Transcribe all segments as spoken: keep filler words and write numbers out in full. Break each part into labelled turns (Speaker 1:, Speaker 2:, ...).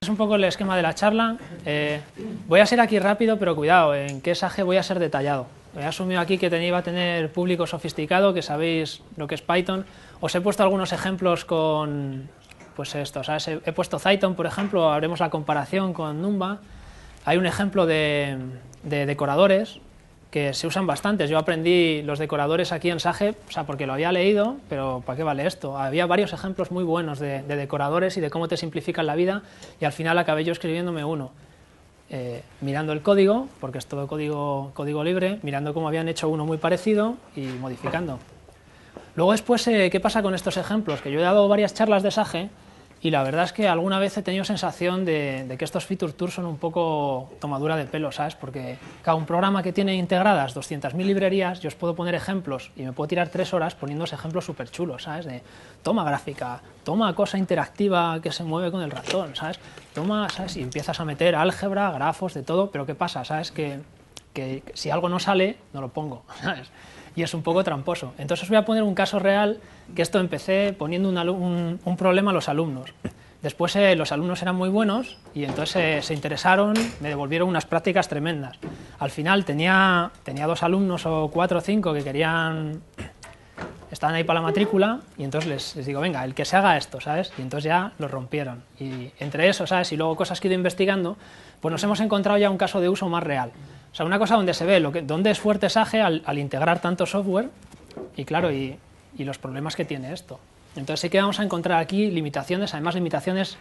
Speaker 1: un poco el esquema de la charla. Eh, voy a ser aquí rápido, pero cuidado, en qué Sage voy a ser detallado. He asumido aquí que tenía, iba a tener público sofisticado, que sabéis lo que es Python. Os he puesto algunos ejemplos con, pues esto, ¿sabes? He, he puesto Python, por ejemplo, haremos la comparación con Numba. Hay un ejemplo de, de decoradores que se usan bastantes. Yo aprendí los decoradores aquí en Sage, o sea, porque lo había leído, pero ¿para qué vale esto? Había varios ejemplos muy buenos de, de decoradores y de cómo te simplifican la vida, y al final acabé yo escribiéndome uno. Eh, mirando el código, porque es todo código, código libre, mirando cómo habían hecho uno muy parecido y modificando. Luego después, eh, ¿qué pasa con estos ejemplos? Que yo he dado varias charlas de Sage y la verdad es que alguna vez he tenido sensación de, de que estos feature tours son un poco tomadura de pelo, ¿sabes? Porque cada un programa que tiene integradas doscientas mil librerías, yo os puedo poner ejemplos y me puedo tirar tres horas poniéndose ejemplos súper chulos, ¿sabes? De toma gráfica, toma cosa interactiva que se mueve con el ratón, ¿sabes? Toma, ¿sabes? Y empiezas a meter álgebra, grafos, de todo, pero ¿qué pasa? ¿Sabes? Que, que, que si algo no sale, no lo pongo, ¿sabes? Y es un poco tramposo. Entonces os voy a poner un caso real, que esto empecé poniendo un, un, un problema a los alumnos. Después eh, los alumnos eran muy buenos y entonces eh, se interesaron, me devolvieron unas prácticas tremendas. Al final tenía, tenía dos alumnos o cuatro o cinco que querían, estaban ahí para la matrícula y entonces les, les digo, venga, el que se haga esto, ¿sabes? Y entonces ya lo rompieron. Y entre eso, ¿sabes? Y luego cosas que he ido investigando, pues nos hemos encontrado ya un caso de uso más real. O sea, una cosa donde se ve lo que, dónde es fuerte Sage al, al integrar tanto software y, claro, y, y los problemas que tiene esto. Entonces sí que vamos a encontrar aquí limitaciones, además limitaciones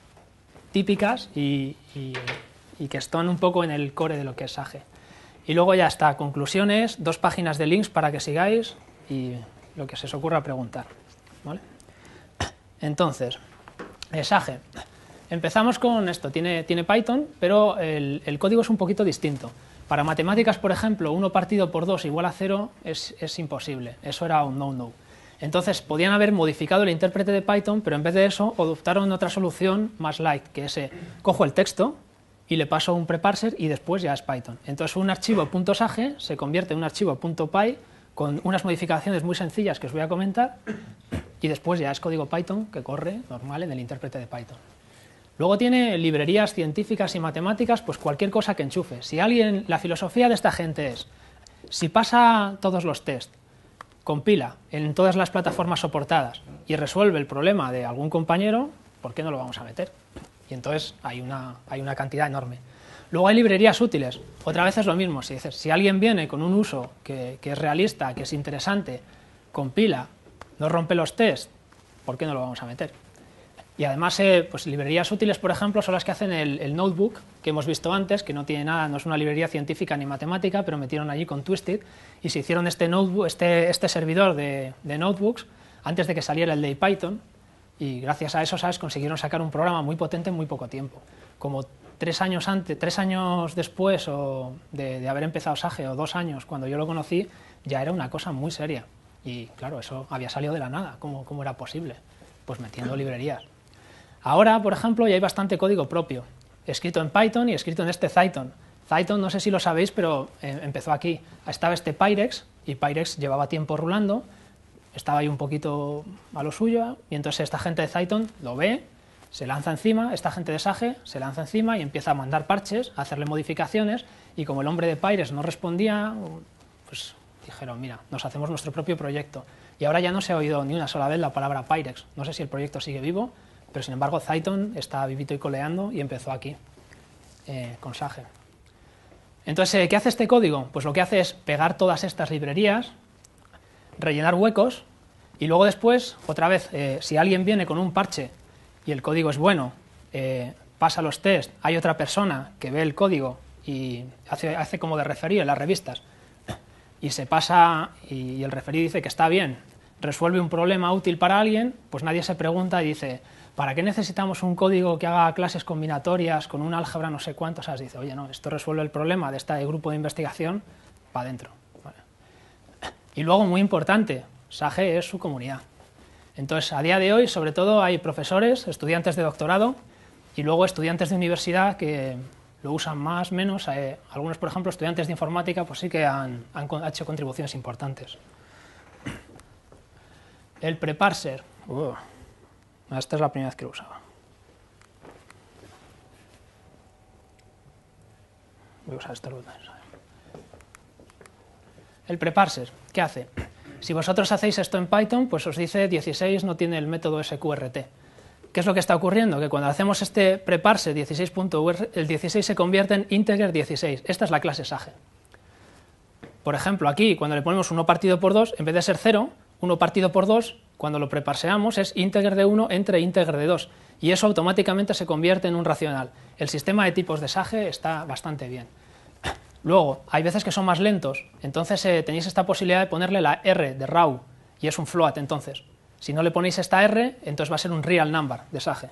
Speaker 1: típicas y, y, y que están un poco en el core de lo que es Sage. Y luego ya está, conclusiones, dos páginas de links para que sigáis y lo que se os ocurra preguntar, ¿vale? Entonces, eh, Sage. Empezamos con esto, tiene, tiene Python, pero el, el código es un poquito distinto. Para matemáticas, por ejemplo, uno partido por dos igual a cero es, es imposible, eso era un no-no. Entonces, podían haber modificado el intérprete de Python, pero en vez de eso, adoptaron otra solución más light, que es, eh, cojo el texto y le paso un preparser y después ya es Python. Entonces, un archivo .sage se convierte en un archivo .py con unas modificaciones muy sencillas que os voy a comentar, y después ya es código Python que corre normal en el intérprete de Python. Luego tiene librerías científicas y matemáticas, pues cualquier cosa que enchufe. Si alguien, la filosofía de esta gente es, si pasa todos los test, compila en todas las plataformas soportadas y resuelve el problema de algún compañero, ¿por qué no lo vamos a meter? Y entonces hay una, hay una cantidad enorme. Luego hay librerías útiles. Otra vez es lo mismo. Si, dices, si alguien viene con un uso que, que es realista, que es interesante, compila, no rompe los test, ¿por qué no lo vamos a meter? Y además, eh, pues librerías útiles, por ejemplo, son las que hacen el, el notebook que hemos visto antes, que no tiene nada, no es una librería científica ni matemática, pero metieron allí con Twisted y se hicieron este, notebook, este, este servidor de, de notebooks antes de que saliera el de Python, y gracias a eso, ¿sabes?, consiguieron sacar un programa muy potente en muy poco tiempo. Como tres años antes, tres años después o de, de haber empezado Sage, o dos años cuando yo lo conocí, ya era una cosa muy seria. Y claro, eso había salido de la nada. ¿Cómo, cómo era posible? Pues metiendo librerías. Ahora, por ejemplo, ya hay bastante código propio, escrito en Python y escrito en este Python. Python, no sé si lo sabéis, pero eh, empezó aquí. Estaba este Pyrex, y Pyrex llevaba tiempo rulando, estaba ahí un poquito a lo suyo, y entonces esta gente de Python lo ve, se lanza encima, esta gente de Sage se lanza encima y empieza a mandar parches, a hacerle modificaciones, y como el hombre de Pyrex no respondía, pues dijeron, mira, nos hacemos nuestro propio proyecto. Y ahora ya no se ha oído ni una sola vez la palabra Pyrex. No sé si el proyecto sigue vivo, pero sin embargo Python está vivito y coleando y empezó aquí, eh, con Sage. Entonces, ¿qué hace este código? Pues lo que hace es pegar todas estas librerías, rellenar huecos, y luego después, otra vez, eh, si alguien viene con un parche y el código es bueno, eh, pasa los tests, hay otra persona que ve el código y hace, hace como de referir en las revistas, y se pasa, y el referido dice que está bien, resuelve un problema útil para alguien, pues nadie se pregunta y dice, ¿para qué necesitamos un código que haga clases combinatorias con un álgebra no sé cuánto? O sea, dice, oye, no, esto resuelve el problema de este grupo de investigación, para adentro. Vale. Y luego, muy importante, Sage es su comunidad. Entonces, a día de hoy, sobre todo, hay profesores, estudiantes de doctorado, y luego estudiantes de universidad que lo usan más, menos. Eh, algunos, por ejemplo, estudiantes de informática, pues sí que han, han hecho contribuciones importantes. El preparser. Uh. Esta es la primera vez que lo usaba. Voy a usar estos botones. El preparser, ¿qué hace? Si vosotros hacéis esto en Python, pues os dice dieciséis no tiene el método sqrt. ¿Qué es lo que está ocurriendo? Que cuando hacemos este preparse dieciséis punto u r, el dieciséis se convierte en integer dieciséis. Esta es la clase Sage. Por ejemplo, aquí, cuando le ponemos uno partido por dos, en vez de ser cero, uno partido por dos, cuando lo preparseamos, es integer de uno entre integer de dos. Y eso automáticamente se convierte en un racional. El sistema de tipos de Sage está bastante bien. Luego, hay veces que son más lentos, entonces eh, tenéis esta posibilidad de ponerle la R de raw, y es un float entonces. Si no le ponéis esta R, entonces va a ser un real number de Sage.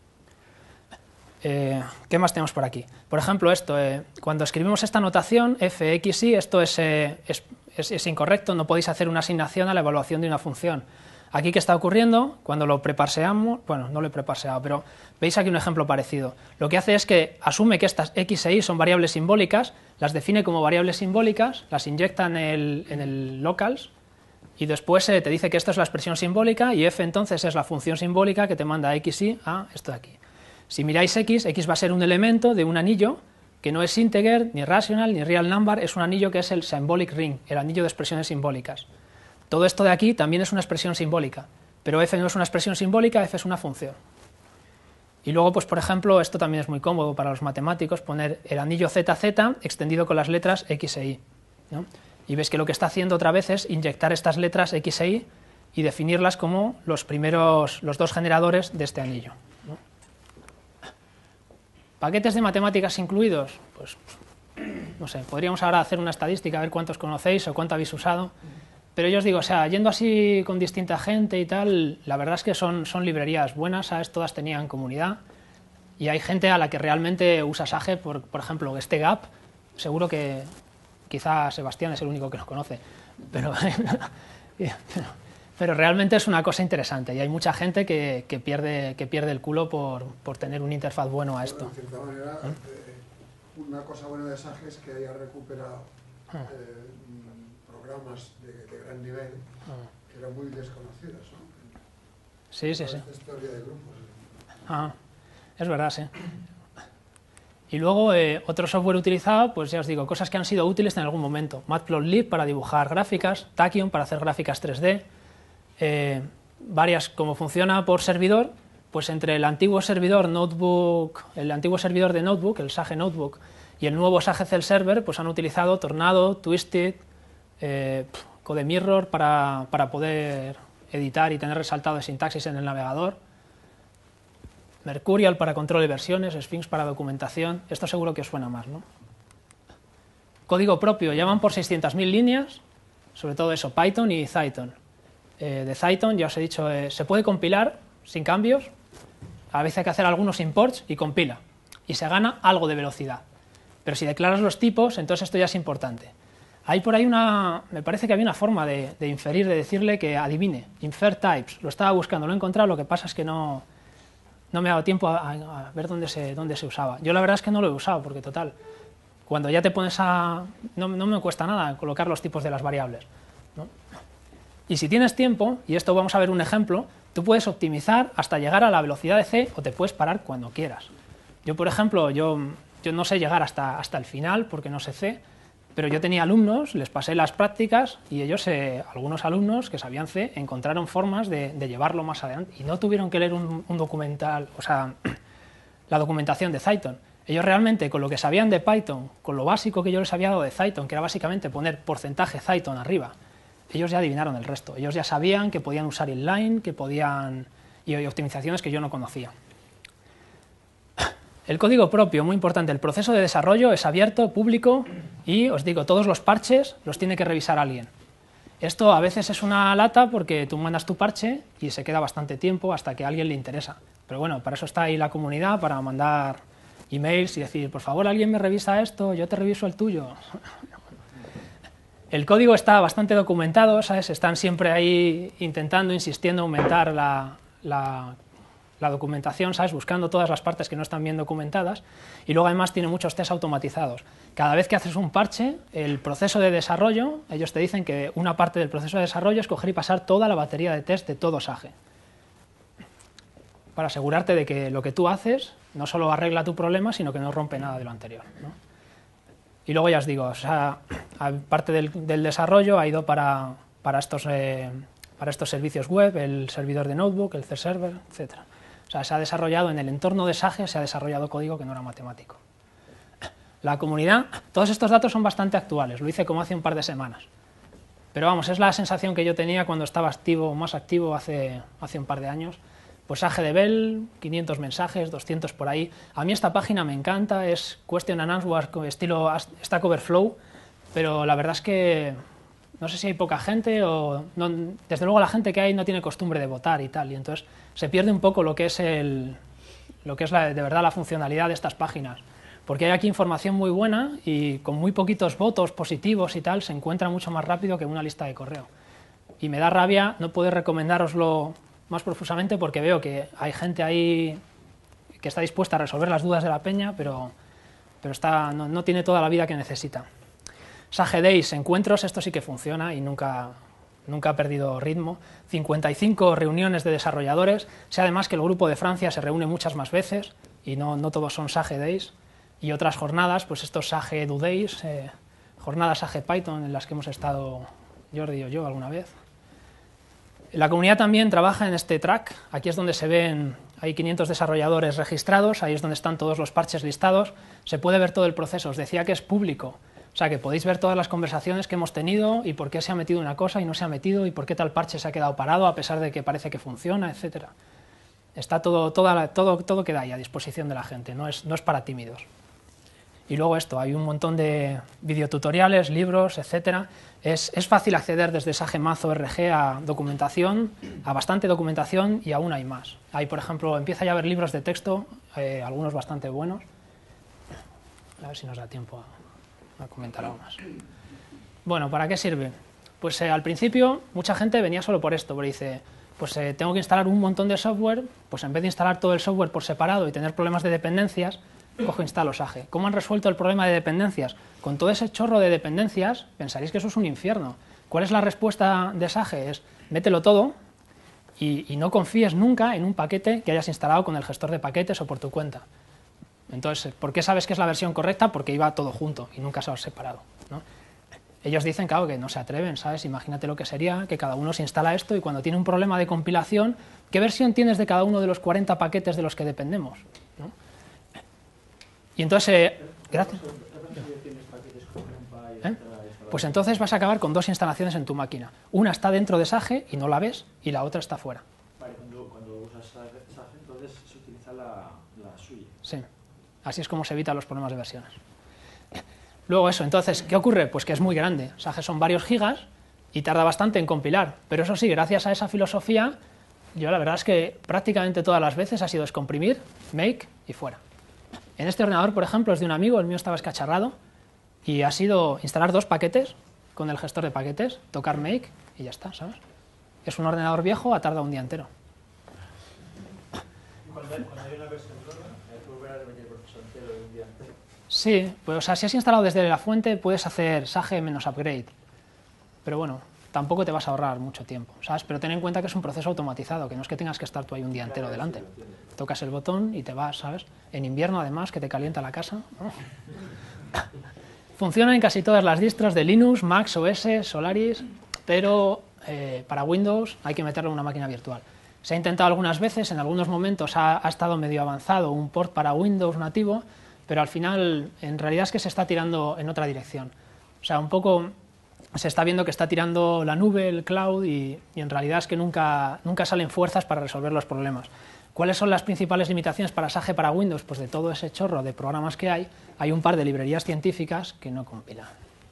Speaker 1: Eh, ¿Qué más tenemos por aquí? Por ejemplo, esto, eh, cuando escribimos esta notación, fxi, esto es, eh, es, es, es incorrecto, no podéis hacer una asignación a la evaluación de una función. Aquí, ¿qué está ocurriendo? Cuando lo preparseamos, bueno, no lo he preparseado, pero veis aquí un ejemplo parecido. Lo que hace es que asume que estas x e y son variables simbólicas, las define como variables simbólicas, las inyecta en el, en el locals, y después eh, te dice que esta es la expresión simbólica, y f entonces es la función simbólica que te manda xi a esto de aquí. Si miráis x, x va a ser un elemento de un anillo que no es integer, ni rational, ni real number, es un anillo que es el symbolic ring, el anillo de expresiones simbólicas. Todo esto de aquí también es una expresión simbólica, pero f no es una expresión simbólica, f es una función. Y luego, pues por ejemplo, esto también es muy cómodo para los matemáticos, poner el anillo Z Z extendido con las letras X e Y, ¿no? Y ves que lo que está haciendo otra vez es inyectar estas letras X e Y y definirlas como los primeros, los dos generadores de este anillo, ¿no? ¿Paquetes de matemáticas incluidos? Pues, no sé, podríamos ahora hacer una estadística, a ver cuántos conocéis o cuánto habéis usado. Pero yo os digo, o sea, yendo así con distinta gente y tal, la verdad es que son, son librerías buenas, ¿sabes? Todas tenían comunidad y hay gente a la que realmente usa Sage, por, por ejemplo, este Gap, seguro que quizá Sebastián es el único que lo conoce, pero, pero realmente es una cosa interesante y hay mucha gente que, que, pierde, que pierde el culo por, por tener una interfaz bueno a esto.
Speaker 2: De cierta manera, ¿eh? eh, una cosa buena de Sage es que haya recuperado eh, programas de, de gran nivel que eran muy desconocidos, ¿no?
Speaker 1: Sí, sí, sí.
Speaker 2: Esta historia de grupos.
Speaker 1: Ah, es verdad, sí. Y luego eh, otro software utilizado, pues ya os digo, cosas que han sido útiles en algún momento. Matplotlib para dibujar gráficas, Tachyon para hacer gráficas tres D, eh, varias, como funciona por servidor, pues entre el antiguo servidor Notebook, el antiguo servidor de Notebook, el Sage Notebook, y el nuevo Sage Cell Server, pues han utilizado Tornado, Twisted, Eh, CodeMirror para, para poder editar y tener resaltado de sintaxis en el navegador, Mercurial para control de versiones, Sphinx para documentación. Esto seguro que os suena más, ¿no? Código propio, ya van por seiscientas mil líneas, sobre todo eso, Python y Cython. Eh, de Cython, ya os he dicho, eh, se puede compilar sin cambios, a veces hay que hacer algunos imports y compila, y se gana algo de velocidad. Pero si declaras los tipos, entonces esto ya es importante. Hay por ahí una, me parece que había una forma de, de inferir, de decirle que adivine, infer types, lo estaba buscando, lo he encontrado, lo que pasa es que no, no me ha dado tiempo a, a ver dónde se, dónde se usaba. Yo la verdad es que no lo he usado, porque total, cuando ya te pones a, no, no me cuesta nada colocar los tipos de las variables, ¿no? Y si tienes tiempo, y esto vamos a ver un ejemplo, tú puedes optimizar hasta llegar a la velocidad de C o te puedes parar cuando quieras. Yo, por ejemplo, yo, yo no sé llegar hasta, hasta el final porque no sé C, pero yo tenía alumnos, les pasé las prácticas y ellos, eh, algunos alumnos que sabían C, encontraron formas de, de llevarlo más adelante y no tuvieron que leer un, un documental, o sea, la documentación de Cython. Ellos realmente, con lo que sabían de Python, con lo básico que yo les había dado de Cython, que era básicamente poner porcentaje Cython arriba, ellos ya adivinaron el resto. Ellos ya sabían que podían usar inline, que podían, y, y optimizaciones que yo no conocía. El código propio, muy importante, el proceso de desarrollo es abierto, público y, os digo, todos los parches los tiene que revisar alguien. Esto a veces es una lata porque tú mandas tu parche y se queda bastante tiempo hasta que a alguien le interesa. Pero bueno, para eso está ahí la comunidad, para mandar emails y decir, por favor, alguien me revisa esto, yo te reviso el tuyo. El código está bastante documentado, ¿sabes? Están siempre ahí intentando, insistiendo, aumentar la, la la documentación, ¿sabes? Buscando todas las partes que no están bien documentadas, y luego además tiene muchos tests automatizados. Cada vez que haces un parche, el proceso de desarrollo, ellos te dicen que una parte del proceso de desarrollo es coger y pasar toda la batería de test de todo Sage, para asegurarte de que lo que tú haces no solo arregla tu problema, sino que no rompe nada de lo anterior, ¿no? Y luego ya os digo, o sea, parte del, del desarrollo ha ido para, para, estos, eh, para estos servicios web, el servidor de notebook, el C-Server, etcétera. O sea, se ha desarrollado en el entorno de Sage, se ha desarrollado código que no era matemático. La comunidad, todos estos datos son bastante actuales, lo hice como hace un par de semanas. Pero vamos, es la sensación que yo tenía cuando estaba activo, más activo hace, hace un par de años. Pues Sage de Bell, quinientos mensajes, doscientos por ahí. A mí esta página me encanta, es Question and Answer estilo Stack Overflow, pero la verdad es que no sé si hay poca gente o... No, desde luego la gente que hay no tiene costumbre de votar y tal, y entonces se pierde un poco lo que es, el, lo que es la, de verdad la funcionalidad de estas páginas. Porque hay aquí información muy buena y con muy poquitos votos positivos y tal se encuentra mucho más rápido que una lista de correo. Y me da rabia no poder recomendároslo más profusamente porque veo que hay gente ahí que está dispuesta a resolver las dudas de la peña, pero, pero está, no, no tiene toda la vida que necesita. Sage Days, encuentros, esto sí que funciona y nunca, nunca ha perdido ritmo. cincuenta y cinco reuniones de desarrolladores, sé además que el grupo de Francia se reúne muchas más veces y no, no todos son Sage Days. Y otras jornadas, pues estos Sage Do Days, eh, jornadas Sage Python en las que hemos estado Jordi o yo alguna vez. La comunidad también trabaja en este track, aquí es donde se ven, hay quinientos desarrolladores registrados, ahí es donde están todos los parches listados, se puede ver todo el proceso, os decía que es público, o sea que podéis ver todas las conversaciones que hemos tenido y por qué se ha metido una cosa y no se ha metido y por qué tal parche se ha quedado parado a pesar de que parece que funciona, etcétera. Está todo, toda, todo, todo queda ahí a disposición de la gente, no es, no es para tímidos. Y luego esto, hay un montón de videotutoriales, libros, etcétera. Es, es fácil acceder desde Sage Math O R G a documentación, a bastante documentación y aún hay más. Hay, por ejemplo, empieza ya a haber libros de texto, eh, algunos bastante buenos. A ver si nos da tiempo a, a comentar algo más. Bueno, ¿para qué sirve? Pues eh, al principio mucha gente venía solo por esto, porque dice, pues eh, tengo que instalar un montón de software, pues en vez de instalar todo el software por separado y tener problemas de dependencias, cojo instalo Sage. ¿Cómo han resuelto el problema de dependencias? Con todo ese chorro de dependencias, pensaréis que eso es un infierno. ¿Cuál es la respuesta de Sage? Es, mételo todo y, y no confíes nunca en un paquete que hayas instalado con el gestor de paquetes o por tu cuenta. Entonces, ¿por qué sabes que es la versión correcta? Porque iba todo junto y nunca se ha separado, ¿no? Ellos dicen, claro, que no se atreven, ¿sabes? Imagínate lo que sería que cada uno se instala esto y cuando tiene un problema de compilación, ¿qué versión tienes de cada uno de los cuarenta paquetes de los que dependemos? ¿No? Y entonces, eh, gracias. ¿Eh? Pues entonces vas a acabar con dos instalaciones en tu máquina. Una está dentro de Sage y no la ves, y la otra está fuera.
Speaker 3: Vale, cuando, cuando usas Sage, entonces se utiliza la, la suya.
Speaker 1: Sí, así es como se evitan los problemas de versiones. Luego eso, entonces, ¿qué ocurre? Pues que es muy grande. Sage son varios gigas y tarda bastante en compilar. Pero eso sí, gracias a esa filosofía, yo la verdad es que prácticamente todas las veces ha sido descomprimir, make y fuera. En este ordenador, por ejemplo, es de un amigo, el mío estaba escacharrado, y ha sido instalar dos paquetes con el gestor de paquetes, tocar make y ya está, ¿sabes? Es un ordenador viejo, ha tardado un día entero.
Speaker 3: Cuando hay, cuando hay una versión nueva, hay que volver a repetir el proceso entero de un día entero.
Speaker 1: Sí, pues o sea, si has instalado desde la fuente, puedes hacer Sage menos upgrade, pero bueno, tampoco te vas a ahorrar mucho tiempo, ¿sabes? Pero ten en cuenta que es un proceso automatizado, que no es que tengas que estar tú ahí un día entero delante. Tocas el botón y te vas, ¿sabes? En invierno, además, que te calienta la casa. Oh. Funciona en casi todas las distros de Linux, Mac, O S, Solaris, pero eh, para Windows hay que meterlo en una máquina virtual. Se ha intentado algunas veces, en algunos momentos ha, ha estado medio avanzado un port para Windows nativo, pero al final, en realidad es que se está tirando en otra dirección. O sea, un poco se está viendo que está tirando la nube, el cloud, y, y en realidad es que nunca, nunca salen fuerzas para resolver los problemas. ¿Cuáles son las principales limitaciones para Sage para Windows? Pues de todo ese chorro de programas que hay, hay un par de librerías científicas que no compilan.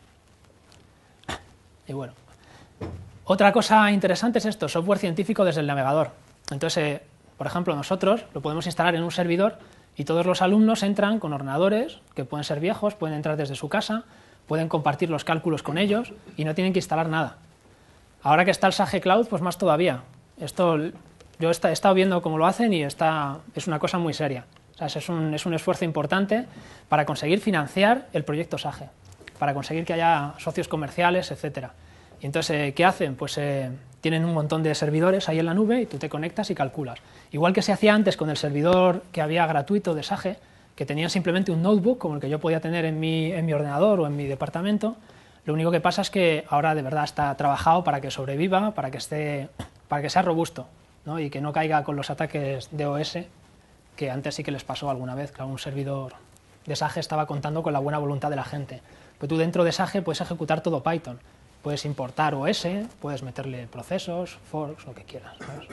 Speaker 1: Y bueno, otra cosa interesante es esto, software científico desde el navegador. Entonces, eh, por ejemplo, nosotros lo podemos instalar en un servidor y todos los alumnos entran con ordenadores, que pueden ser viejos, pueden entrar desde su casa, pueden compartir los cálculos con ellos y no tienen que instalar nada. Ahora que está el Sage Cloud, pues más todavía. Esto... Yo he estado viendo cómo lo hacen y está, es una cosa muy seria. O sea, es, un, es un esfuerzo importante para conseguir financiar el proyecto Sage, para conseguir que haya socios comerciales, etcétera. Y entonces, ¿qué hacen? Pues eh, tienen un montón de servidores ahí en la nube y tú te conectas y calculas. Igual que se hacía antes con el servidor que había gratuito de Sage, que tenían simplemente un notebook como el que yo podía tener en mi, en mi ordenador o en mi departamento. Lo único que pasa es que ahora de verdad está trabajado para que sobreviva, para que, esté, para que sea robusto, ¿no? Y que no caiga con los ataques de O S, que antes sí que les pasó alguna vez, que a un servidor de Sage estaba contando con la buena voluntad de la gente. Pues tú dentro de Sage puedes ejecutar todo Python, puedes importar O S, puedes meterle procesos, forks, lo que quieras, ¿sabes?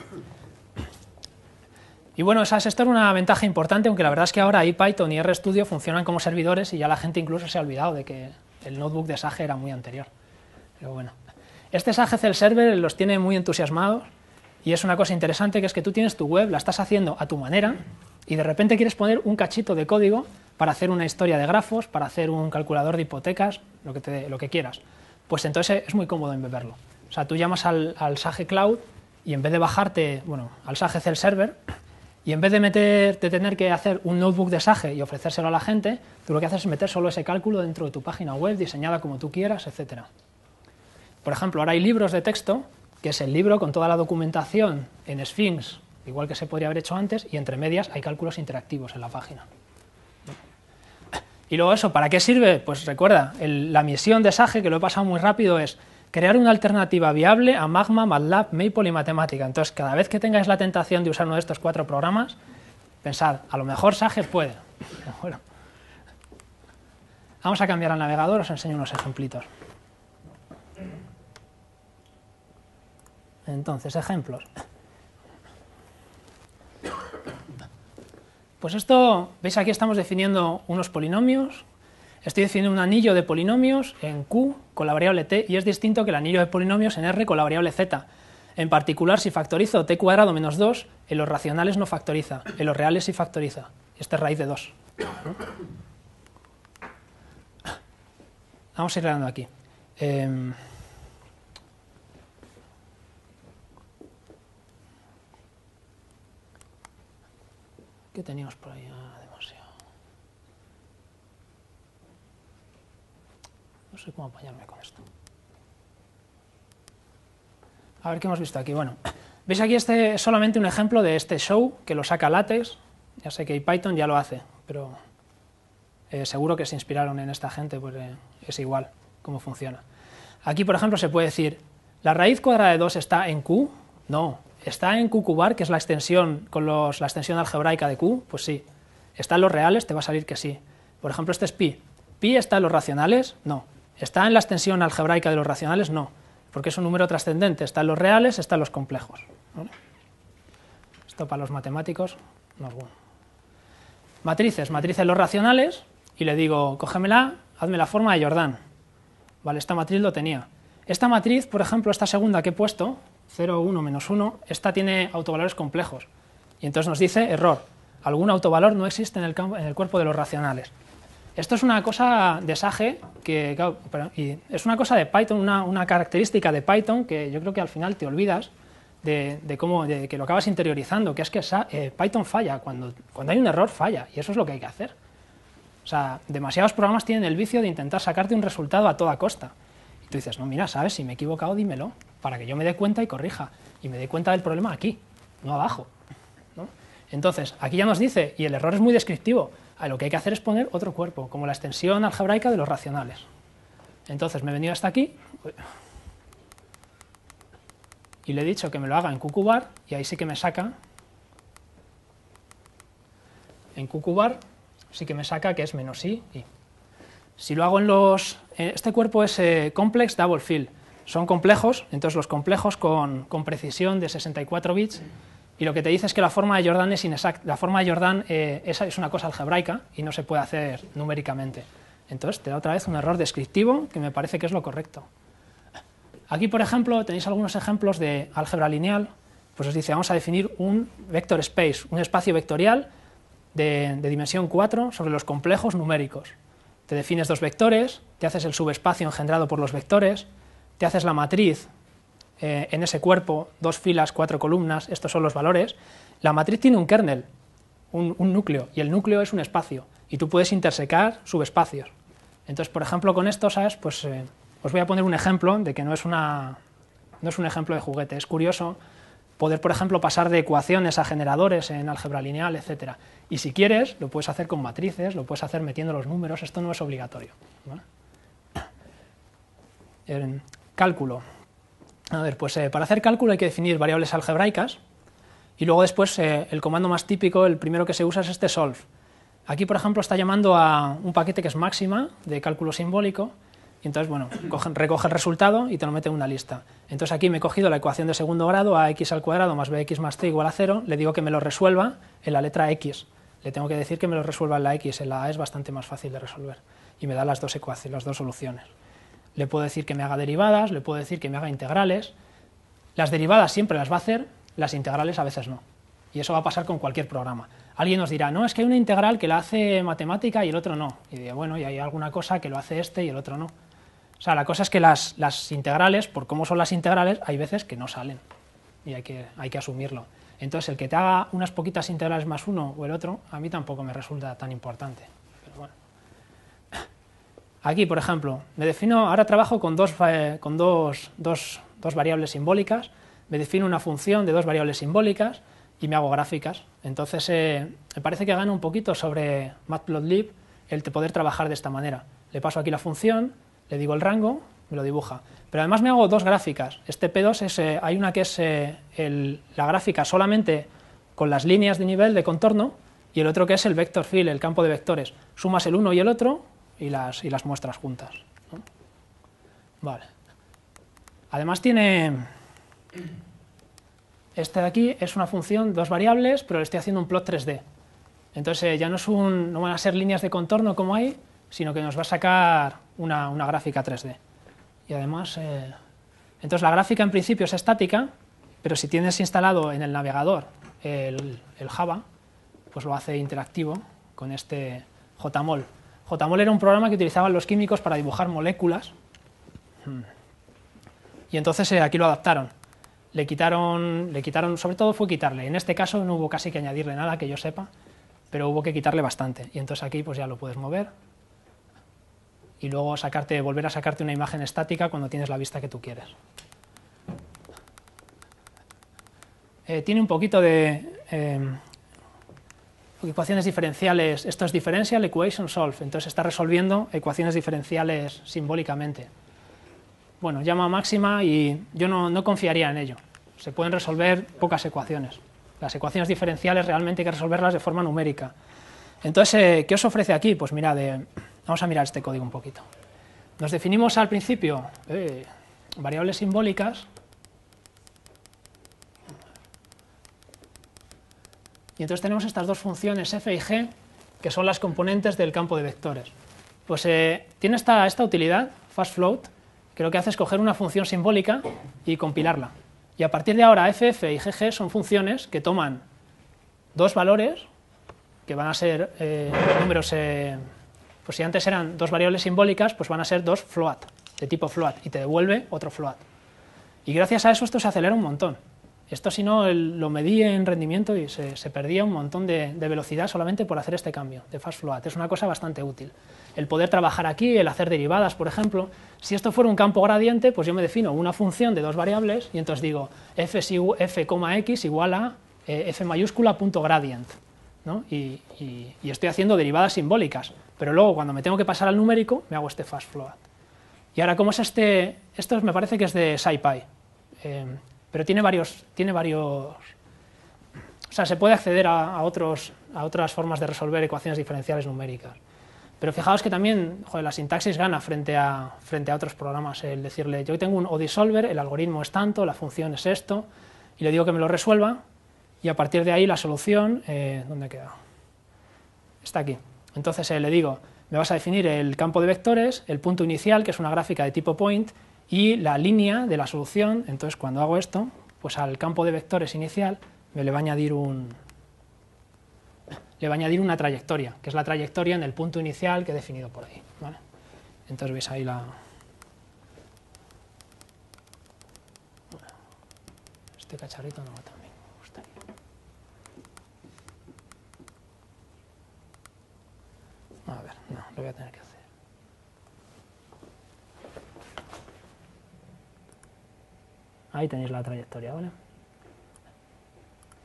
Speaker 1: Y bueno, esa, esto era una ventaja importante, aunque la verdad es que ahora IPython y RStudio funcionan como servidores y ya la gente incluso se ha olvidado de que el notebook de Sage era muy anterior. Pero bueno, este Sage C L Server los tiene muy entusiasmados y es una cosa interesante, que es que tú tienes tu web, la estás haciendo a tu manera y de repente quieres poner un cachito de código para hacer una historia de grafos, para hacer un calculador de hipotecas, lo que, te, lo que quieras. Pues entonces es muy cómodo embeberlo. O sea, tú llamas al, al Sage Cloud y en vez de bajarte, bueno, al Sage C L Server, y en vez de, meter, de tener que hacer un notebook de Sage y ofrecérselo a la gente, tú lo que haces es meter solo ese cálculo dentro de tu página web, diseñada como tú quieras, etcétera. Por ejemplo, ahora hay libros de texto, que es el libro con toda la documentación en Sphinx, igual que se podría haber hecho antes, y entre medias hay cálculos interactivos en la página. Y luego eso, ¿para qué sirve? Pues recuerda, el, la misión de Sage, que lo he pasado muy rápido, es crear una alternativa viable a Magma, MATLAB, Maple y Matemática. Entonces, cada vez que tengáis la tentación de usar uno de estos cuatro programas, pensad, a lo mejor Sage puede. Bueno, vamos a cambiar al navegador, os enseño unos ejemplitos. Entonces, ejemplos. Pues esto, veis aquí estamos definiendo unos polinomios. Estoy definiendo un anillo de polinomios en Q con la variable t y es distinto que el anillo de polinomios en R con la variable z. En particular, si factorizo t cuadrado menos dos, en los racionales no factoriza, en los reales sí factoriza. Esta es raíz de dos. Vamos a ir dando aquí. Eh, ¿Qué teníamos por ahí? Ah, demasiado. No sé cómo apañarme con esto. A ver qué hemos visto aquí. Bueno, veis aquí este es solamente un ejemplo de este show que lo saca LaTeX. Ya sé que Python ya lo hace, pero eh, seguro que se inspiraron en esta gente, pues eh, es igual cómo funciona. Aquí, por ejemplo, se puede decir, ¿la raíz cuadrada de dos está en Q? No. ¿Está en QQbar, que es la extensión con los, la extensión algebraica de Q? Pues sí. ¿Está en los reales? Te va a salir que sí. Por ejemplo, este es pi. ¿Pi está en los racionales? No. ¿Está en la extensión algebraica de los racionales? No. Porque es un número trascendente. Está en los reales, está en los complejos. ¿Vale? Esto para los matemáticos no es bueno. Matrices. Matrices los racionales y le digo, cógemela, hazme la forma de Jordan. Vale, esta matriz lo tenía. Esta matriz, por ejemplo, esta segunda que he puesto, cero, uno, menos uno, esta tiene autovalores complejos. Y entonces nos dice, error, algún autovalor no existe en el, campo, en el cuerpo de los racionales. Esto es una cosa de Sage, que, claro, y es una cosa de Python, una, una característica de Python que yo creo que al final te olvidas de, de, cómo, de que lo acabas interiorizando, que es que eh, Python falla, cuando, cuando hay un error falla, y eso es lo que hay que hacer. O sea, demasiados programas tienen el vicio de intentar sacarte un resultado a toda costa. Y tú dices, no, mira, ¿sabes? Si me he equivocado, dímelo, para que yo me dé cuenta y corrija, y me dé cuenta del problema aquí, no abajo, ¿no? Entonces, aquí ya nos dice, y el error es muy descriptivo, a lo que hay que hacer es poner otro cuerpo, como la extensión algebraica de los racionales. Entonces, me he venido hasta aquí, y le he dicho que me lo haga en QQbar, y ahí sí que me saca, en QQbar, sí que me saca que es menos i, i. Si lo hago en los... Este cuerpo es eh, complex double fill. Son complejos, entonces los complejos con, con precisión de sesenta y cuatro bits, y lo que te dice es que la forma de Jordan es inexacta. La forma de Jordan eh, es, es una cosa algebraica y no se puede hacer numéricamente. Entonces te da otra vez un error descriptivo que me parece que es lo correcto. Aquí, por ejemplo, tenéis algunos ejemplos de álgebra lineal. Pues os dice, vamos a definir un vector space, un espacio vectorial de, de dimensión cuatro sobre los complejos numéricos. Te defines dos vectores, te haces el subespacio engendrado por los vectores, te haces la matriz eh, en ese cuerpo, dos filas, cuatro columnas, estos son los valores. La matriz tiene un kernel, un, un núcleo, y el núcleo es un espacio, y tú puedes intersecar subespacios. Entonces, por ejemplo, con esto, ¿sabes? Pues eh, os voy a poner un ejemplo de que no es, una, no es un ejemplo de juguete. Es curioso poder, por ejemplo, pasar de ecuaciones a generadores en álgebra lineal, etcétera. Y si quieres, lo puedes hacer con matrices, lo puedes hacer metiendo los números, esto no es obligatorio, ¿vale? En cálculo. A ver, pues eh, para hacer cálculo hay que definir variables algebraicas y luego después eh, el comando más típico, el primero que se usa es este solve. Aquí, por ejemplo, está llamando a un paquete que es máxima de cálculo simbólico y entonces, bueno, coge, recoge el resultado y te lo mete en una lista. Entonces aquí me he cogido la ecuación de segundo grado, ax al cuadrado más bx más c igual a cero, le digo que me lo resuelva en la letra x. Le tengo que decir que me lo resuelva en la x, en la a es bastante más fácil de resolver y me da las dos ecuaciones, las dos soluciones. Le puedo decir que me haga derivadas, le puedo decir que me haga integrales. Las derivadas siempre las va a hacer, las integrales a veces no. Y eso va a pasar con cualquier programa. Alguien nos dirá, no, es que hay una integral que la hace matemática y el otro no. Y digo, bueno, y hay alguna cosa que lo hace este y el otro no. O sea, la cosa es que las, las integrales, por cómo son las integrales, hay veces que no salen. Y hay que, hay que asumirlo. Entonces, el que te haga unas poquitas integrales más uno o el otro, a mí tampoco me resulta tan importante. Pero bueno. Aquí, por ejemplo, me defino, ahora trabajo con dos, eh, con dos, dos, dos variables simbólicas, me defino una función de dos variables simbólicas y me hago gráficas. Entonces, eh, me parece que gana un poquito sobre Matplotlib el poder trabajar de esta manera. Le paso aquí la función, le digo el rango, me lo dibuja. Pero además me hago dos gráficas. Este P dos, es, eh, hay una que es eh, el, la gráfica solamente con las líneas de nivel de contorno y el otro que es el vector field, el campo de vectores. Sumas el uno y el otro y las, y las muestras juntas, ¿no? Vale. Además tiene... Este de aquí es una función, dos variables, pero le estoy haciendo un plot tres D. Entonces eh, ya no, es un, no van a ser líneas de contorno como hay, sino que nos va a sacar una, una gráfica tres D. Y además, eh, entonces la gráfica en principio es estática, pero si tienes instalado en el navegador el, el Java, pues lo hace interactivo con este Jmol. Jmol era un programa que utilizaban los químicos para dibujar moléculas, y entonces eh, aquí lo adaptaron. Le quitaron, le quitaron, sobre todo fue quitarle. En este caso no hubo casi que añadirle nada, que yo sepa, pero hubo que quitarle bastante. Y entonces aquí pues ya lo puedes mover y luego sacarte, volver a sacarte una imagen estática cuando tienes la vista que tú quieres. Eh, tiene un poquito de eh, ecuaciones diferenciales. Esto es differential equation solve, entonces está resolviendo ecuaciones diferenciales simbólicamente. Bueno, llama máxima y yo no, no confiaría en ello. Se pueden resolver pocas ecuaciones. Las ecuaciones diferenciales realmente hay que resolverlas de forma numérica. Entonces, eh, ¿qué os ofrece aquí? Pues mirad, eh, vamos a mirar este código un poquito. Nos definimos al principio eh, variables simbólicas y entonces tenemos estas dos funciones f y g que son las componentes del campo de vectores. Pues eh, tiene esta, esta utilidad, fastFloat, que lo que hace es coger una función simbólica y compilarla. Y a partir de ahora ff y gg son funciones que toman dos valores, que van a ser eh, números, eh, pues si antes eran dos variables simbólicas, pues van a ser dos float, de tipo float, y te devuelve otro float. Y gracias a eso esto se acelera un montón. Esto si no el, lo medí en rendimiento y se, se perdía un montón de, de velocidad solamente por hacer este cambio de fast float. Es una cosa bastante útil. El poder trabajar aquí, el hacer derivadas, por ejemplo. Si esto fuera un campo gradiente, pues yo me defino una función de dos variables y entonces digo f, f, x igual a eh, f mayúscula punto gradient, ¿no? y, y, y estoy haciendo derivadas simbólicas. Pero luego cuando me tengo que pasar al numérico, me hago este fast float. Y ahora, ¿cómo es este? Esto me parece que es de SciPy. Eh, pero tiene varios, tiene varios, o sea, se puede acceder a, a, otros, a otras formas de resolver ecuaciones diferenciales numéricas. Pero fijaos que también, joder, la sintaxis gana frente a, frente a otros programas. El decirle, yo tengo un ODisolver, el algoritmo es tanto, la función es esto, y le digo que me lo resuelva, y a partir de ahí la solución, eh, ¿dónde queda? Está aquí. Entonces eh, le digo, me vas a definir el campo de vectores, el punto inicial, que es una gráfica de tipo point, y la línea de la solución. Entonces cuando hago esto, pues al campo de vectores inicial me le va a añadir un le va a añadir una trayectoria, que es la trayectoria en el punto inicial que he definido por ahí, ¿vale? Entonces veis ahí la... Este cacharrito no, también me gustaría. A ver, no, lo voy a tener que hacer. Ahí tenéis la trayectoria, ¿vale?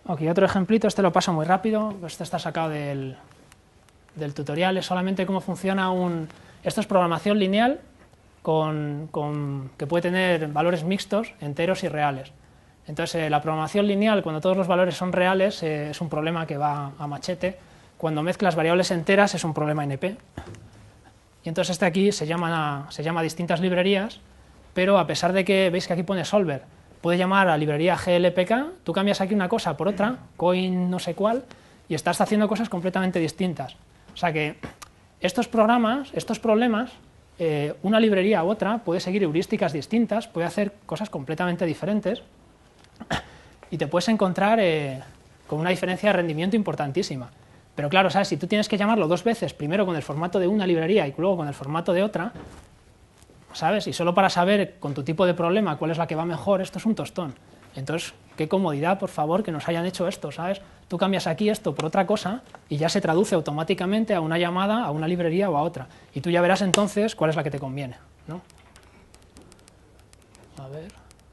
Speaker 1: Ok, otro ejemplito, este lo paso muy rápido, este está sacado del, del tutorial, es solamente cómo funciona un... Esto es programación lineal con, con, que puede tener valores mixtos, enteros y reales. Entonces, eh, la programación lineal, cuando todos los valores son reales, eh, es un problema que va a machete. Cuando mezclas variables enteras, es un problema N P. Y entonces este aquí se llama, se llama distintas librerías, pero a pesar de que, veis que aquí pone solver, puede llamar a librería G L P K, tú cambias aquí una cosa por otra, coin no sé cuál, y estás haciendo cosas completamente distintas. O sea que estos programas, estos problemas, eh, una librería u otra puede seguir heurísticas distintas, puede hacer cosas completamente diferentes, y te puedes encontrar eh, con una diferencia de rendimiento importantísima. Pero claro, ¿sabes? Si tú tienes que llamarlo dos veces, primero con el formato de una librería y luego con el formato de otra, ¿sabes? Y solo para saber con tu tipo de problema cuál es la que va mejor, esto es un tostón. Entonces, qué comodidad, por favor, que nos hayan hecho esto, ¿sabes? Tú cambias aquí esto por otra cosa y ya se traduce automáticamente a una llamada, a una librería o a otra. Y tú ya verás entonces cuál es la que te conviene, ¿no? A ver...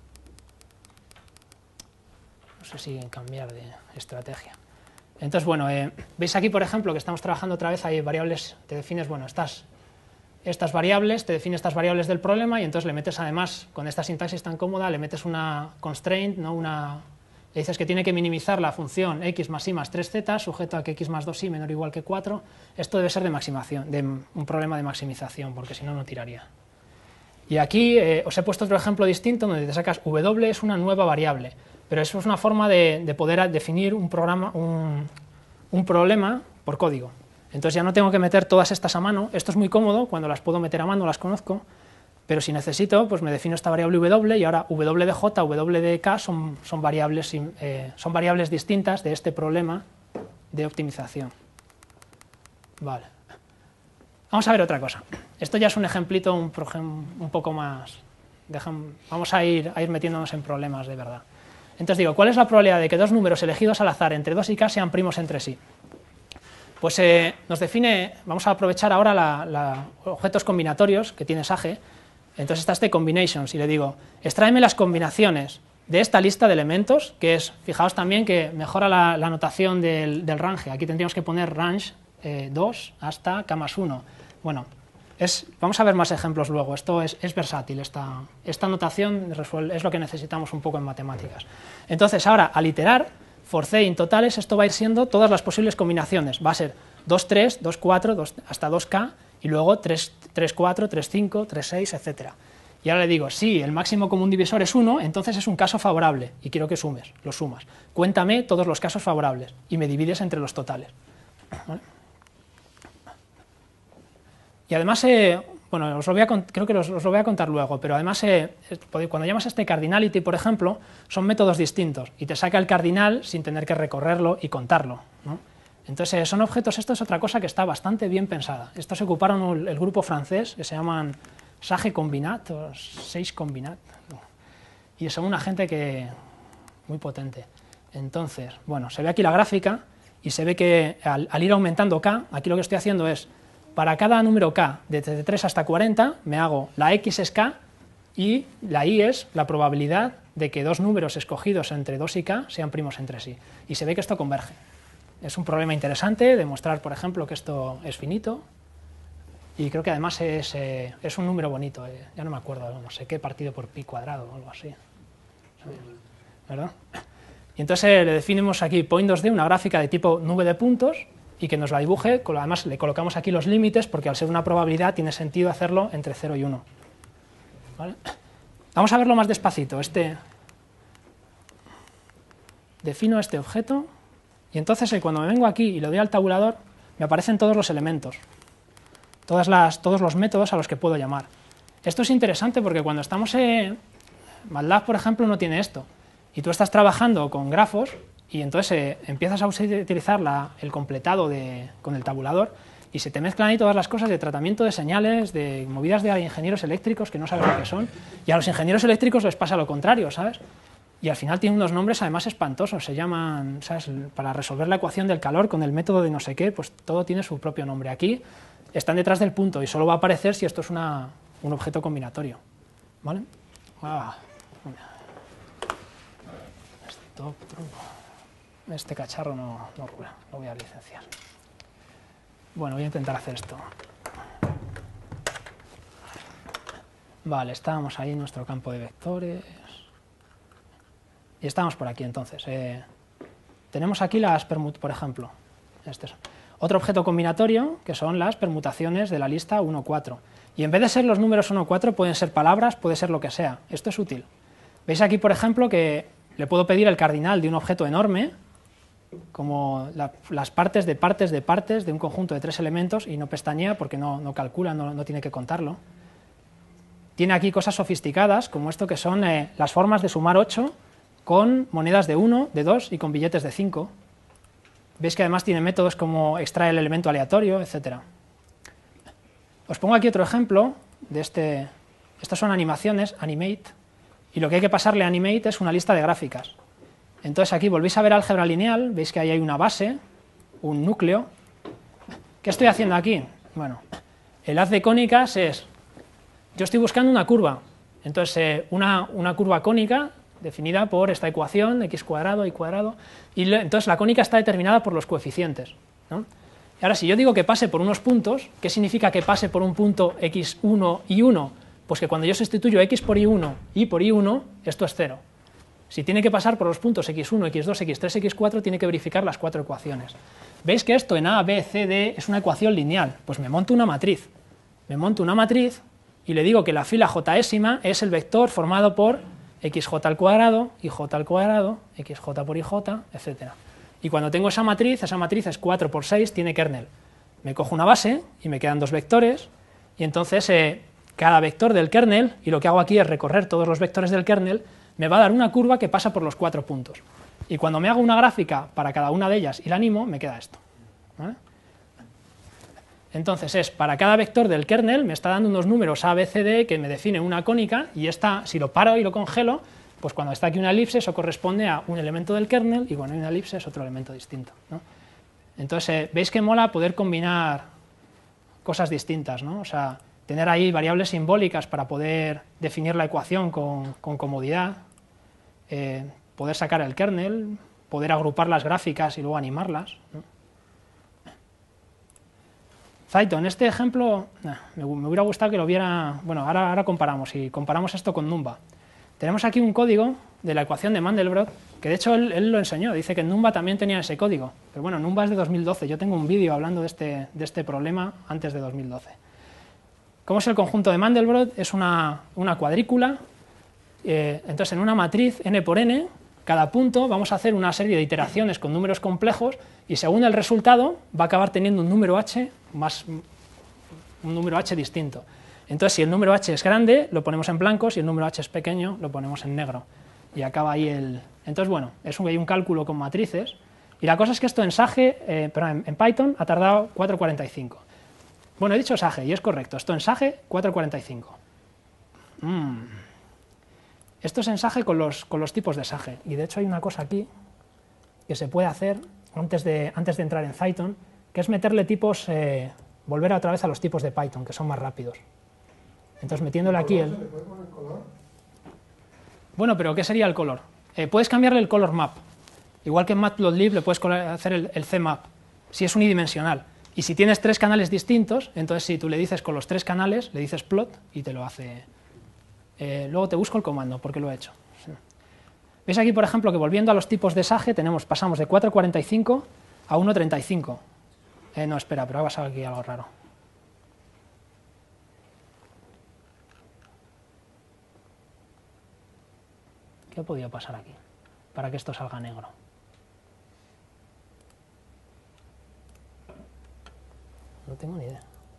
Speaker 1: No sé si cambiar de estrategia. Entonces, bueno, eh, veis aquí, por ejemplo, que estamos trabajando otra vez, hay variables, te defines, bueno, estas, estas variables, te defines estas variables del problema y entonces le metes además, con esta sintaxis tan cómoda, le metes una constraint, ¿no? Una, le dices que tiene que minimizar la función x más y más tres z, sujeto a que x más dos y menor o igual que cuatro. Esto debe ser de maximación, de un problema de maximización, porque si no, no tiraría. Y aquí eh, os he puesto otro ejemplo distinto, donde te sacas w, es una nueva variable. Pero eso es una forma de, de poder definir un, programa, un, un problema por código. Entonces ya no tengo que meter todas estas a mano. Esto es muy cómodo, cuando las puedo meter a mano las conozco, pero si necesito, pues me defino esta variable w y ahora w de j, w de k son, son, variables, eh, son variables distintas de este problema de optimización. Vale. Vamos a ver otra cosa. Esto ya es un ejemplito un, un poco más... Dejan, vamos a ir, a ir metiéndonos en problemas de verdad. Entonces digo, ¿cuál es la probabilidad de que dos números elegidos al azar entre dos y k sean primos entre sí? Pues eh, nos define, vamos a aprovechar ahora la, la objetos combinatorios que tiene Sage. Entonces está este combinations y le digo, extráeme las combinaciones de esta lista de elementos, que es, fijaos también que mejora la, la notación del, del range. Aquí tendríamos que poner range eh, dos hasta k más uno. Bueno, es, vamos a ver más ejemplos luego, esto es, es versátil, esta, esta notación resuelve, es lo que necesitamos un poco en matemáticas. Entonces ahora, al iterar, for c in totales, esto va a ir siendo todas las posibles combinaciones, va a ser dos tres, dos cuatro, dos, hasta dos k, y luego tres cuatro, tres cinco, tres seis, etcétera. Y ahora le digo, si el máximo común divisor es uno, entonces es un caso favorable, y quiero que sumes, lo sumas. Cuéntame todos los casos favorables, y me divides entre los totales. ¿Vale? Y además, eh, bueno, os lo voy a, creo que os, os lo voy a contar luego, pero además, eh, cuando llamas a este cardinality, por ejemplo, son métodos distintos, y te saca el cardinal sin tener que recorrerlo y contarlo, ¿no? Entonces, eh, son objetos, esto es otra cosa que está bastante bien pensada. Estos se ocuparon el, el grupo francés, que se llaman Sage Combinat, o seis Combinat, ¿no? Y son una gente que, muy potente. Entonces, bueno, se ve aquí la gráfica, y se ve que al, al ir aumentando k, aquí lo que estoy haciendo es, para cada número k, desde tres hasta cuarenta, me hago la x es k y la y es la probabilidad de que dos números escogidos entre dos y k sean primos entre sí. Y se ve que esto converge. Es un problema interesante demostrar, por ejemplo, que esto es finito y creo que además es, eh, es un número bonito. Eh. Ya no me acuerdo, no sé qué, partido por pi cuadrado o algo así. ¿Verdad? Y entonces eh, le definimos aquí point dos d, una gráfica de tipo nube de puntos, y que nos la dibuje, además le colocamos aquí los límites, porque al ser una probabilidad tiene sentido hacerlo entre cero y uno. ¿Vale? Vamos a verlo más despacito. Este, defino este objeto, y entonces cuando me vengo aquí y le doy al tabulador, me aparecen todos los elementos, todas las, todos los métodos a los que puedo llamar. Esto es interesante porque cuando estamos en MATLAB, por ejemplo, no tiene esto, y tú estás trabajando con grafos, y entonces eh, empiezas a utilizar la, el completado de, con el tabulador y se te mezclan ahí todas las cosas de tratamiento de señales, de movidas de ingenieros eléctricos que no sabes lo que son, y a los ingenieros eléctricos les pasa lo contrario, ¿sabes? Y al final tienen unos nombres además espantosos, se llaman, ¿sabes? Para resolver la ecuación del calor con el método de no sé qué, pues todo tiene su propio nombre. Aquí están detrás del punto y solo va a aparecer si esto es una, un objeto combinatorio, ¿vale? Ah, stop, este cacharro no, no rula, lo voy a licenciar. Bueno, voy a intentar hacer esto. Vale, estábamos ahí en nuestro campo de vectores. Y estamos por aquí entonces. Eh, tenemos aquí las permutaciones, por ejemplo. Este es otro objeto combinatorio, que son las permutaciones de la lista uno cuatro. Y en vez de ser los números uno cuatro, pueden ser palabras, puede ser lo que sea. Esto es útil. Veis aquí, por ejemplo, que le puedo pedir el cardinal de un objeto enorme, como la, las partes de partes de partes de un conjunto de tres elementos, y no pestañea porque no, no calcula, no, no tiene que contarlo. Tiene aquí cosas sofisticadas, como esto que son eh, las formas de sumar ocho con monedas de uno, de dos y con billetes de cinco. Veis que además tiene métodos como extraer el elemento aleatorio, etcétera. Os pongo aquí otro ejemplo de este. Estas son animaciones, animate, y lo que hay que pasarle a animate es una lista de gráficas. Entonces aquí volvéis a ver álgebra lineal, veis que ahí hay una base, un núcleo. ¿Qué estoy haciendo aquí? Bueno, el haz de cónicas es, yo estoy buscando una curva, entonces eh, una, una curva cónica definida por esta ecuación, x cuadrado, y cuadrado, y le, entonces la cónica está determinada por los coeficientes, ¿no? Y ahora si yo digo que pase por unos puntos, ¿qué significa que pase por un punto x uno y uno? Pues que cuando yo sustituyo x por y uno y por y uno, esto es cero. Si tiene que pasar por los puntos equis uno, equis dos, equis tres, equis cuatro, tiene que verificar las cuatro ecuaciones. ¿Veis que esto en A, B, C, D es una ecuación lineal? Pues me monto una matriz. Me monto una matriz y le digo que la fila jésima es el vector formado por xj al cuadrado, ij al cuadrado, xj por ij, etcétera. Y cuando tengo esa matriz, esa matriz es cuatro por seis, tiene kernel. Me cojo una base y me quedan dos vectores, y entonces eh, cada vector del kernel, y lo que hago aquí es recorrer todos los vectores del kernel, me va a dar una curva que pasa por los cuatro puntos. Y cuando me hago una gráfica para cada una de ellas y la animo, me queda esto. ¿Vale? Entonces es, para cada vector del kernel me está dando unos números A, B, C, D que me definen una cónica, y esta, si lo paro y lo congelo, pues cuando está aquí una elipse, eso corresponde a un elemento del kernel, y cuando hay una elipse es otro elemento distinto, ¿no? Entonces, eh, veis que mola poder combinar cosas distintas, ¿no? O sea, tener ahí variables simbólicas para poder definir la ecuación con, con comodidad, eh, poder sacar el kernel, poder agrupar las gráficas y luego animarlas, ¿no? Zaito, en este ejemplo, nah, me, me hubiera gustado que lo viera. Bueno, ahora, ahora comparamos, y comparamos esto con Numba. Tenemos aquí un código de la ecuación de Mandelbrot, que de hecho él, él lo enseñó, dice que Numba también tenía ese código, pero bueno, Numba es de dos mil doce, yo tengo un vídeo hablando de este, de este problema antes de dos mil doce. ¿Cómo es el conjunto de Mandelbrot? Es una, una cuadrícula, eh, entonces en una matriz n por n, cada punto vamos a hacer una serie de iteraciones con números complejos, y según el resultado va a acabar teniendo un número h más un número h distinto. Entonces, si el número h es grande, lo ponemos en blanco, si el número h es pequeño, lo ponemos en negro. Y acaba ahí el... Entonces, bueno, es un, hay un cálculo con matrices, y la cosa es que esto en Sage, eh, perdón, en, en Python ha tardado cuatro cuarenta y cinco. Bueno, he dicho Sage, y es correcto, esto en Sage, cuatro cuarenta y cinco. Mm. Esto es en Sage con los, con los tipos de Sage, y de hecho hay una cosa aquí que se puede hacer antes de, antes de entrar en Python, que es meterle tipos, eh, volver otra vez a los tipos de Python, que son más rápidos. Entonces, metiéndole aquí el...
Speaker 2: ¿Se le puede poner color?
Speaker 1: Bueno, pero ¿qué sería el color? Eh, puedes cambiarle el color map. Igual que en Matplotlib le puedes hacer el, el cmap, si es unidimensional. Y si tienes tres canales distintos, entonces si tú le dices con los tres canales, le dices plot y te lo hace. Eh, luego te busco el comando, porque lo he hecho. Sí. ¿Veis aquí, por ejemplo, que volviendo a los tipos de Sage, tenemos, pasamos de cuatro cuarenta y cinco a uno treinta y cinco? Eh, no, espera, pero ha pasado aquí algo raro. ¿Qué ha podido pasar aquí para que esto salga negro? No tengo ni idea.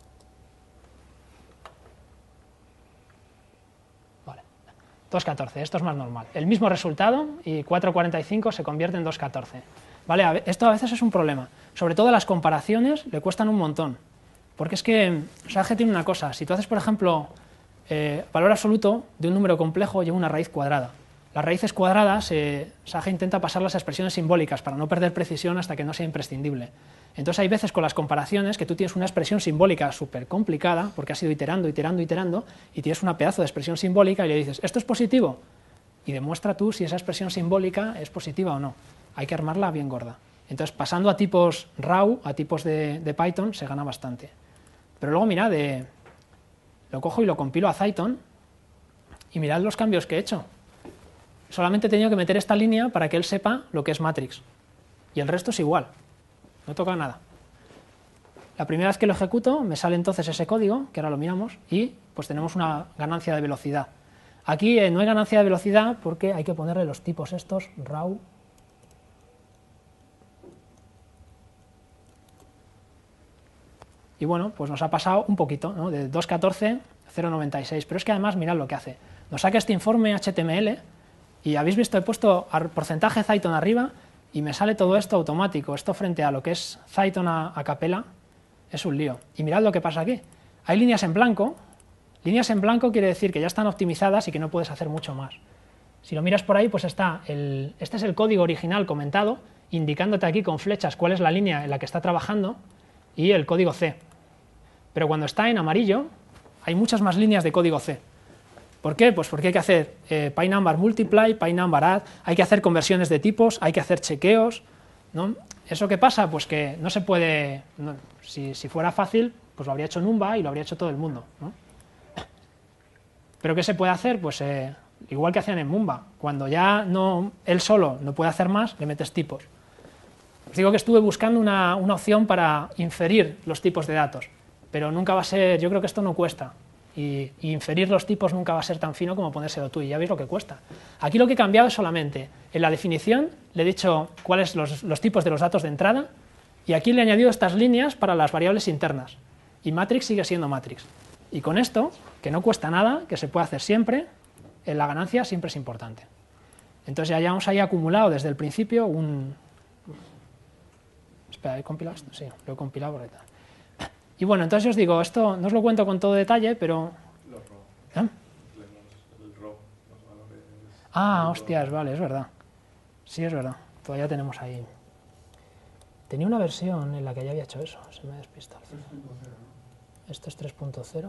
Speaker 1: Vale. dos catorce, esto es más normal. El mismo resultado y cuatro cuarenta y cinco se convierte en dos catorce. Vale, esto a veces es un problema. Sobre todo las comparaciones le cuestan un montón. Porque es que Sage tiene una cosa. Si tú haces, por ejemplo, eh, valor absoluto de un número complejo lleva una raíz cuadrada. Las raíces cuadradas, eh, Sage intenta pasarlas a expresiones simbólicas para no perder precisión hasta que no sea imprescindible. Entonces hay veces con las comparaciones que tú tienes una expresión simbólica súper complicada, porque has ido iterando, iterando, iterando, y tienes una pedazo de expresión simbólica y le dices, ¿esto es positivo? Y demuestra tú si esa expresión simbólica es positiva o no. hay que armarla bien gorda. Entonces, pasando a tipos raw, a tipos de, de Python, se gana bastante. Pero luego mirad, de, lo cojo y lo compilo a Python, y mirad los cambios que he hecho. Solamente he tenido que meter esta línea para que él sepa lo que es matrix. Y el resto es igual, no toca nada. La primera vez que lo ejecuto, me sale entonces ese código, que ahora lo miramos, y pues tenemos una ganancia de velocidad. Aquí eh, no hay ganancia de velocidad porque hay que ponerle los tipos estos, raw. Y bueno, pues nos ha pasado un poquito, ¿no? De dos punto catorce a cero punto noventa y seis, pero es que además mirad lo que hace. Nos saca este informe H T M L y habéis visto, he puesto porcentaje Python arriba y me sale todo esto automático. Esto frente a lo que es Python a, a capela es un lío. Y mirad lo que pasa aquí. Hay líneas en blanco. Líneas en blanco quiere decir que ya están optimizadas y que no puedes hacer mucho más. Si lo miras por ahí, pues está, el, este es el código original comentado, indicándote aquí con flechas cuál es la línea en la que está trabajando y el código C. Pero cuando está en amarillo, hay muchas más líneas de código C. ¿Por qué? Pues porque hay que hacer eh, PyNumber multiply, PyNumber add, hay que hacer conversiones de tipos, hay que hacer chequeos, ¿no? ¿Eso qué pasa? Pues que no se puede, no, si, si fuera fácil, pues lo habría hecho Numba y lo habría hecho todo el mundo, ¿no? ¿Pero qué se puede hacer? Pues eh, igual que hacían en Mumba, cuando ya no, él solo no puede hacer más, le metes tipos. Os digo que estuve buscando una, una opción para inferir los tipos de datos, pero nunca va a ser, yo creo que esto no cuesta. Y, y inferir los tipos nunca va a ser tan fino como ponérselo tú, y ya veis lo que cuesta. Aquí lo que he cambiado es solamente, en la definición le he dicho cuáles los, los tipos de los datos de entrada, y aquí le he añadido estas líneas para las variables internas, y matrix sigue siendo matrix. Y con esto, que no cuesta nada, que se puede hacer siempre, en la ganancia siempre es importante. Entonces ya hayamos ahí acumulado desde el principio un... Espera, ¿he compilado esto? Sí, lo he compilado por ahí. Y bueno, entonces os digo, esto no os lo cuento con todo detalle, pero...
Speaker 4: Los raw.
Speaker 1: ¿Eh?
Speaker 4: El raw, los valores...
Speaker 1: Ah, hostias, vale, es verdad. Sí, es verdad, todavía tenemos ahí... Tenía una versión en la que ya había hecho eso, se me ha despistado. Esto es tres punto cero.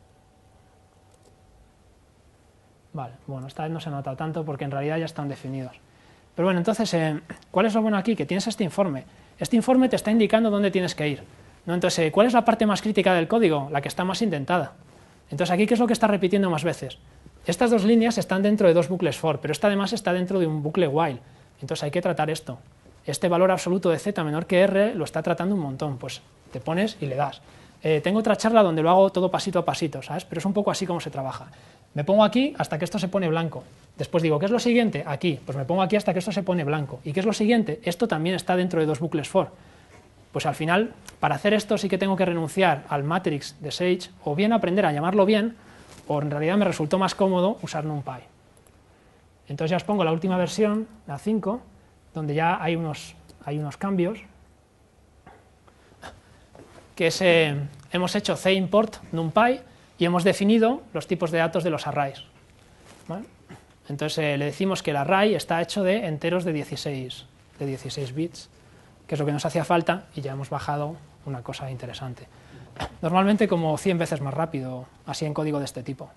Speaker 1: Vale, bueno, esta vez no se ha notado tanto porque en realidad ya están definidos. Pero bueno, entonces, eh, ¿cuál es lo bueno aquí? Que tienes este informe. Este informe te está indicando dónde tienes que ir, ¿no? Entonces, ¿cuál es la parte más crítica del código? La que está más intentada. Entonces, aquí, ¿qué es lo que está repitiendo más veces? Estas dos líneas están dentro de dos bucles for, pero esta además está dentro de un bucle while. Entonces, hay que tratar esto. Este valor absoluto de z menor que r lo está tratando un montón. Pues te pones y le das. Eh, tengo otra charla donde lo hago todo pasito a pasito, ¿sabes? Pero es un poco así como se trabaja. Me pongo aquí hasta que esto se pone blanco. Después digo, ¿qué es lo siguiente? Aquí. Pues me pongo aquí hasta que esto se pone blanco. ¿Y qué es lo siguiente? Esto también está dentro de dos bucles for. Pues al final, para hacer esto sí que tengo que renunciar al matrix de Sage, o bien aprender a llamarlo bien, o en realidad me resultó más cómodo usar NumPy. Entonces ya os pongo la última versión, la cinco, donde ya hay unos, hay unos cambios, que es, eh, hemos hecho cimport NumPy y hemos definido los tipos de datos de los arrays, ¿vale? Entonces eh, le decimos que el array está hecho de enteros de dieciséis, de dieciséis bits, que es lo que nos hacía falta, y ya hemos bajado una cosa interesante. Normalmente como cien veces más rápido, así en código de este tipo.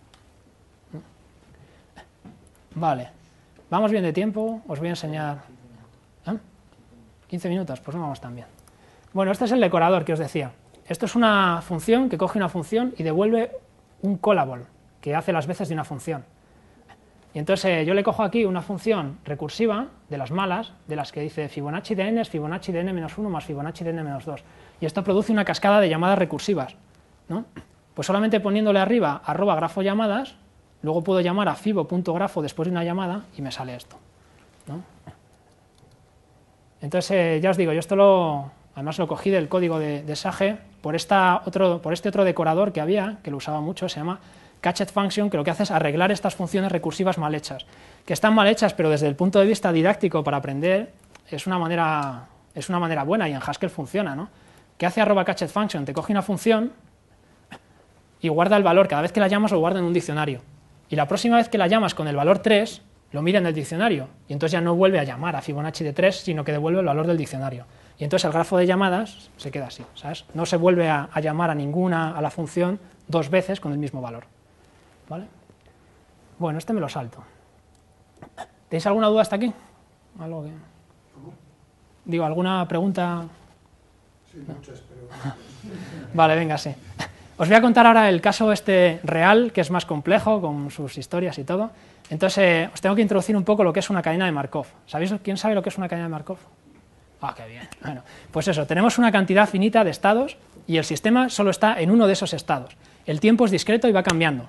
Speaker 1: Vale, vamos bien de tiempo, os voy a enseñar... ¿Eh? quince minutos, pues no vamos tan bien. Bueno, este es el decorador que os decía. Esto es una función que coge una función y devuelve un callable, que hace las veces de una función. Y entonces eh, yo le cojo aquí una función recursiva, de las malas, de las que dice Fibonacci de n es Fibonacci de n menos uno más Fibonacci de n menos dos. Y esto produce una cascada de llamadas recursivas, ¿no? Pues solamente poniéndole arriba arroba grafo llamadas, luego puedo llamar a fibo.grafo después de una llamada y me sale esto, ¿no? Entonces, eh, ya os digo, yo esto lo, además lo cogí del código de, de Sage por, esta otro, por este otro decorador que había, que lo usaba mucho, se llama Cached Function, que lo que hace es arreglar estas funciones recursivas mal hechas, que están mal hechas, pero desde el punto de vista didáctico para aprender es una manera, es una manera buena, y en Haskell funciona, ¿no? ¿Qué hace arroba Cached Function? Te coge una función y guarda el valor, cada vez que la llamas lo guarda en un diccionario, y la próxima vez que la llamas con el valor tres, lo mira en el diccionario, y entonces ya no vuelve a llamar a Fibonacci de tres, sino que devuelve el valor del diccionario. Y entonces el grafo de llamadas se queda así, ¿sabes? No se vuelve a, a llamar a ninguna, a la función, dos veces con el mismo valor, ¿vale? Bueno, este me lo salto. ¿Tenéis alguna duda hasta aquí? ¿Algo que...
Speaker 2: ¿Cómo?
Speaker 1: Digo, ¿alguna pregunta?
Speaker 2: Sí, muchas, pero...
Speaker 1: Vale, venga, sí. Os voy a contar ahora el caso este real, que es más complejo, con sus historias y todo. Entonces, eh, os tengo que introducir un poco lo que es una cadena de Markov. ¿Sabéis quién sabe lo que es una cadena de Markov? Ah, qué bien. Bueno, pues eso, tenemos una cantidad finita de estados y el sistema solo está en uno de esos estados. El tiempo es discreto y va cambiando.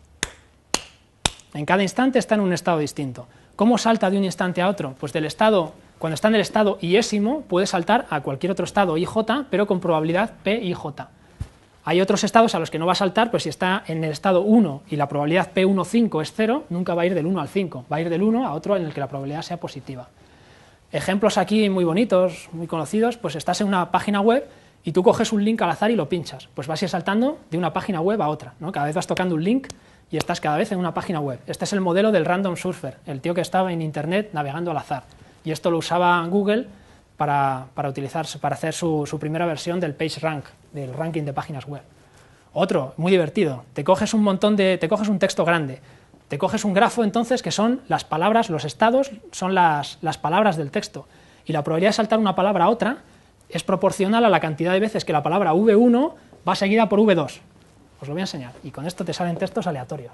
Speaker 1: En cada instante está en un estado distinto. ¿Cómo salta de un instante a otro? Pues del estado, cuando está en el estado iésimo, puede saltar a cualquier otro estado I J, pero con probabilidad P I J. Hay otros estados a los que no va a saltar, pues si está en el estado uno y la probabilidad P uno cinco es cero, nunca va a ir del uno al cinco, va a ir del uno a otro en el que la probabilidad sea positiva. Ejemplos aquí muy bonitos, muy conocidos, pues estás en una página web y tú coges un link al azar y lo pinchas, pues vas a ir saltando de una página web a otra, ¿no? Cada vez vas tocando un link y estás cada vez en una página web. Este es el modelo del random surfer, el tío que estaba en internet navegando al azar, y esto lo usaba Google para, para, utilizar, para hacer su, su primera versión del PageRank, del ranking de páginas web. Otro, muy divertido, te coges un montón de, te coges un texto grande, te coges un grafo entonces que son las palabras, los estados son las, las palabras del texto, y la probabilidad de saltar una palabra a otra es proporcional a la cantidad de veces que la palabra V uno va seguida por V dos. Os lo voy a enseñar, y con esto te salen textos aleatorios.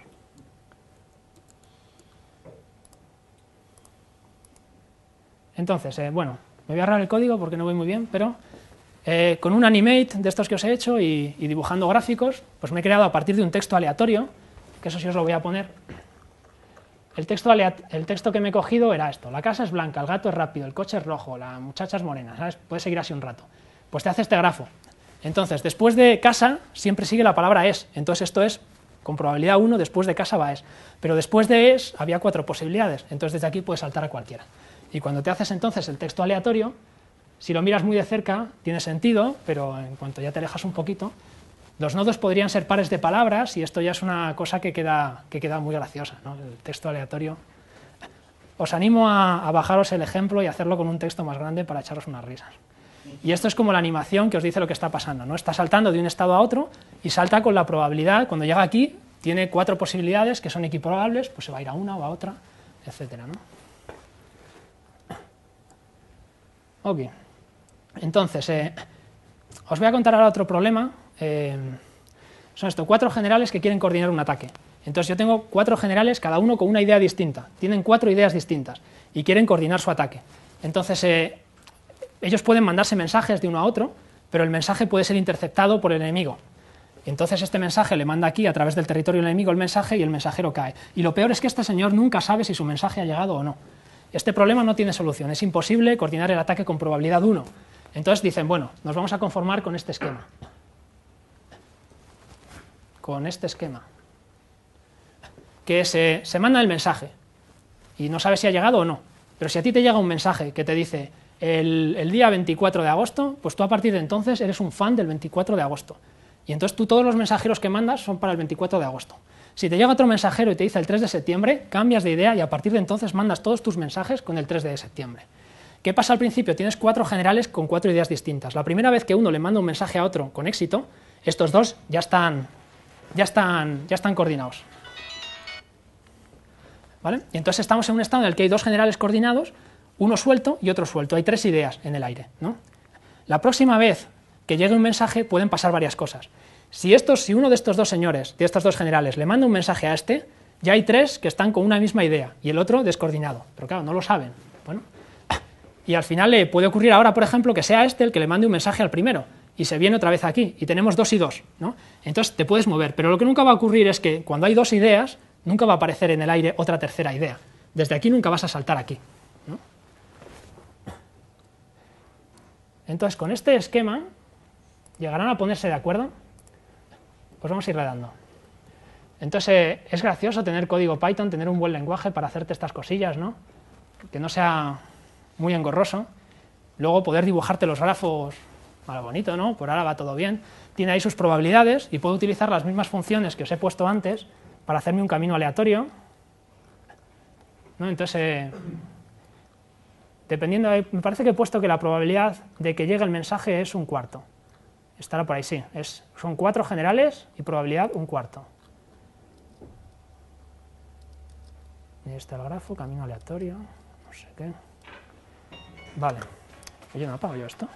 Speaker 1: Entonces, eh, bueno, me voy a ahorrar el código porque no voy muy bien, pero eh, con un animate de estos que os he hecho y, y dibujando gráficos, pues me he creado a partir de un texto aleatorio, que eso sí os lo voy a poner. El texto, el texto que me he cogido era esto: la casa es blanca, el gato es rápido, el coche es rojo, la muchacha es morena, ¿sabes? Puedes seguir así un rato. Pues te hace este grafo. Entonces, después de casa siempre sigue la palabra es, entonces esto es con probabilidad uno, después de casa va es, pero después de es había cuatro posibilidades, entonces desde aquí puedes saltar a cualquiera. Y cuando te haces entonces el texto aleatorio, si lo miras muy de cerca tiene sentido, pero en cuanto ya te alejas un poquito, los nodos podrían ser pares de palabras y esto ya es una cosa que queda, que queda muy graciosa, ¿no? El texto aleatorio. Os animo a, a bajaros el ejemplo y hacerlo con un texto más grande para echaros unas risas. Y esto es como la animación que os dice lo que está pasando, ¿no? Está saltando de un estado a otro y salta con la probabilidad, cuando llega aquí, tiene cuatro posibilidades que son equiparables, pues se va a ir a una o a otra, etcétera, ¿no? Ok. Entonces, eh, os voy a contar ahora otro problema. Eh, son estos cuatro generales que quieren coordinar un ataque. Entonces yo tengo cuatro generales, cada uno con una idea distinta. Tienen cuatro ideas distintas y quieren coordinar su ataque. Entonces, eh, ellos pueden mandarse mensajes de uno a otro, pero el mensaje puede ser interceptado por el enemigo. Entonces este mensaje le manda aquí a través del territorio del enemigo el mensaje y el mensajero cae. Y lo peor es que este señor nunca sabe si su mensaje ha llegado o no. Este problema no tiene solución, es imposible coordinar el ataque con probabilidad uno. Entonces dicen, bueno, nos vamos a conformar con este esquema. Con este esquema. Que se, se manda el mensaje y no sabes si ha llegado o no. Pero si a ti te llega un mensaje que te dice el, el día veinticuatro de agosto, pues tú a partir de entonces eres un fan del veinticuatro de agosto. Y entonces tú todos los mensajeros que mandas son para el veinticuatro de agosto. Si te llega otro mensajero y te dice el tres de septiembre, cambias de idea y a partir de entonces mandas todos tus mensajes con el tres de septiembre. ¿Qué pasa al principio? Tienes cuatro generales con cuatro ideas distintas. La primera vez que uno le manda un mensaje a otro con éxito, estos dos ya están, ya están, ya están coordinados. ¿Vale? Y entonces estamos en un estado en el que hay dos generales coordinados, uno suelto y otro suelto. Hay tres ideas en el aire, ¿no? La próxima vez que llegue un mensaje pueden pasar varias cosas. Si, estos, si uno de estos dos señores, de estos dos generales, le manda un mensaje a este, ya hay tres que están con una misma idea y el otro descoordinado. Pero claro, no lo saben. Bueno, y al final le puede ocurrir ahora, por ejemplo, que sea este el que le mande un mensaje al primero y se viene otra vez aquí y tenemos dos y dos, ¿no? Entonces te puedes mover, pero lo que nunca va a ocurrir es que cuando hay dos ideas, nunca va a aparecer en el aire otra tercera idea. Desde aquí nunca vas a saltar aquí, ¿no? Entonces con este esquema llegarán a ponerse de acuerdo. Pues vamos a ir redando. Entonces eh, es gracioso tener código Python, tener un buen lenguaje para hacerte estas cosillas, ¿no? Que no sea muy engorroso. Luego poder dibujarte los grafos a lo bonito, ¿no? Por ahora va todo bien. Tiene ahí sus probabilidades y puedo utilizar las mismas funciones que os he puesto antes para hacerme un camino aleatorio, ¿no? Entonces, eh, dependiendo, de, me parece que he puesto que la probabilidad de que llegue el mensaje es un cuarto. Estará por ahí, sí. Es, son cuatro generales y probabilidad un cuarto. Y ahí está el grafo, camino aleatorio, no sé qué. Vale. Oye, ¿no apago yo esto?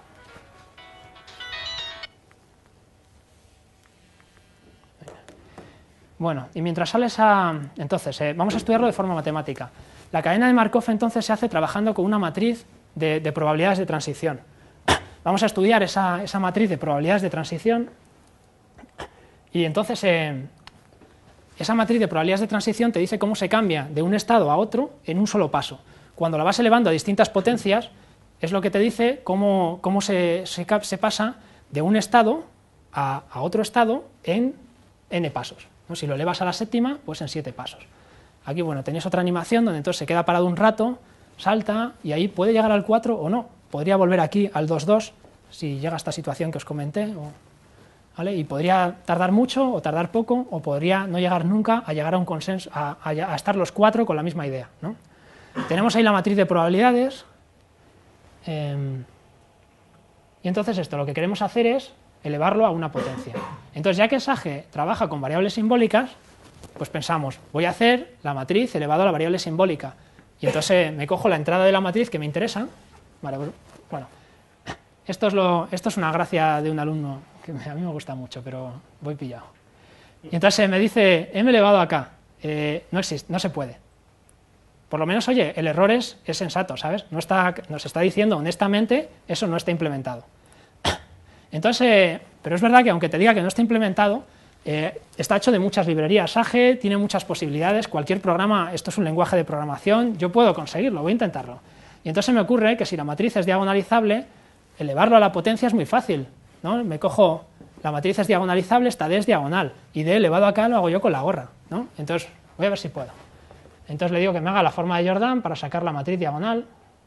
Speaker 1: Bueno, y mientras sale esa... Entonces, eh, vamos a estudiarlo de forma matemática. La cadena de Markov entonces se hace trabajando con una matriz de, de probabilidades de transición. Vamos a estudiar esa, esa matriz de probabilidades de transición y entonces eh, esa matriz de probabilidades de transición te dice cómo se cambia de un estado a otro en un solo paso. Cuando la vas elevando a distintas potencias, es lo que te dice cómo, cómo se, se, se pasa de un estado a, a otro estado en n pasos, ¿no? Si lo elevas a la séptima, pues en siete pasos. Aquí, bueno, tenéis otra animación donde entonces se queda parado un rato, salta y ahí puede llegar al cuatro o no. Podría volver aquí al dos dos si llega a esta situación que os comenté, o, ¿vale? Y podría tardar mucho o tardar poco, o podría no llegar nunca a llegar a un consenso, a, a, a estar los cuatro con la misma idea, ¿no? Tenemos ahí la matriz de probabilidades, eh, y entonces esto, lo que queremos hacer es elevarlo a una potencia. Entonces, ya que Sage trabaja con variables simbólicas, pues pensamos, voy a hacer la matriz elevado a la variable simbólica, y entonces me cojo la entrada de la matriz que me interesa. Vale, bueno, esto es, lo, esto es una gracia de un alumno que a mí me gusta mucho, pero voy pillado. Y entonces me dice, m elevado a k, eh, no existe, no se puede. Por lo menos, oye, el error es, es sensato, ¿sabes? No está, nos está diciendo honestamente, eso no está implementado. Entonces, eh, pero es verdad que aunque te diga que no está implementado, eh, está hecho de muchas librerías. Sage tiene muchas posibilidades, cualquier programa, esto es un lenguaje de programación, yo puedo conseguirlo, voy a intentarlo. Y entonces me ocurre que si la matriz es diagonalizable, elevarlo a la potencia es muy fácil, ¿no? Me cojo, la matriz es diagonalizable, esta d es diagonal, y d elevado acá lo hago yo con la gorra, ¿no? Entonces, voy a ver si puedo. Entonces le digo que me haga la forma de Jordan para sacar la matriz diagonal.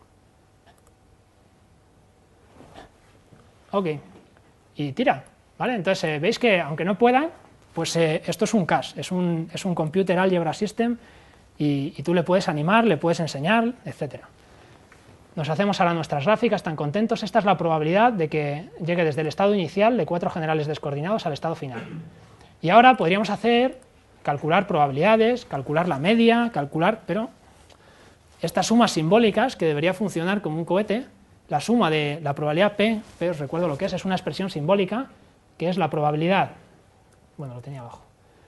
Speaker 1: Ok, y tira, ¿vale? Entonces, eh, veis que aunque no pueda, pues eh, esto es un C A S, es un, es un Computer Algebra System, y, y tú le puedes animar, le puedes enseñar, etcétera. Nos hacemos ahora nuestras gráficas, tan contentos. Esta es la probabilidad de que llegue desde el estado inicial de cuatro generales descoordinados al estado final. Y ahora podríamos hacer, calcular probabilidades, calcular la media, calcular, pero estas sumas simbólicas, que debería funcionar como un cohete, la suma de la probabilidad P, P os recuerdo lo que es, es una expresión simbólica, que es la probabilidad, bueno, lo tenía abajo,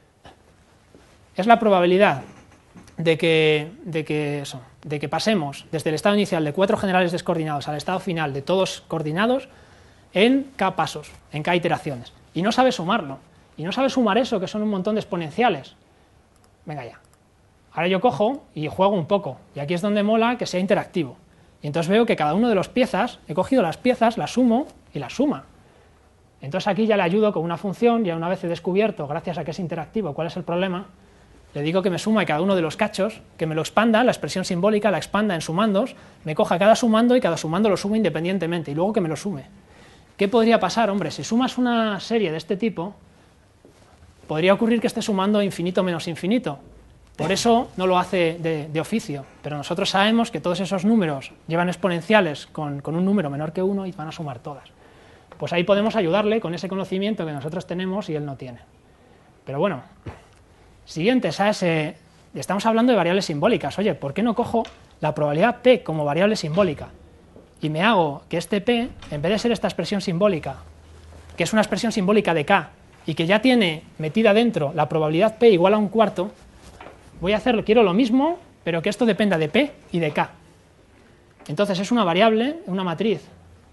Speaker 1: es la probabilidad de que, de que, eso, de que pasemos desde el estado inicial de cuatro generales descoordinados al estado final de todos coordinados en k pasos, en k iteraciones. Y no sabe sumarlo. Y no sabe sumar eso, que son un montón de exponenciales. Venga ya. Ahora yo cojo y juego un poco. Y aquí es donde mola que sea interactivo. Y entonces veo que cada uno de las piezas, he cogido las piezas, las sumo y las suma. Entonces aquí ya le ayudo con una función, ya una vez he descubierto, gracias a que es interactivo, cuál es el problema. Le digo que me suma cada uno de los cachos, que me lo expanda, la expresión simbólica la expanda en sumandos, me coja cada sumando y cada sumando lo sumo independientemente, y luego que me lo sume. ¿Qué podría pasar? Hombre, si sumas una serie de este tipo, podría ocurrir que esté sumando infinito menos infinito. Por eso no lo hace de, de oficio, pero nosotros sabemos que todos esos números llevan exponenciales con, con un número menor que uno y van a sumar todas. Pues ahí podemos ayudarle con ese conocimiento que nosotros tenemos y él no tiene. Pero bueno... Siguiente, ¿sabes? Eh, estamos hablando de variables simbólicas. Oye, ¿por qué no cojo la probabilidad P como variable simbólica? Y me hago que este P, en vez de ser esta expresión simbólica, que es una expresión simbólica de K, y que ya tiene metida dentro la probabilidad P igual a un cuarto, voy a hacerlo, quiero lo mismo, pero que esto dependa de P y de K. Entonces es una variable, una matriz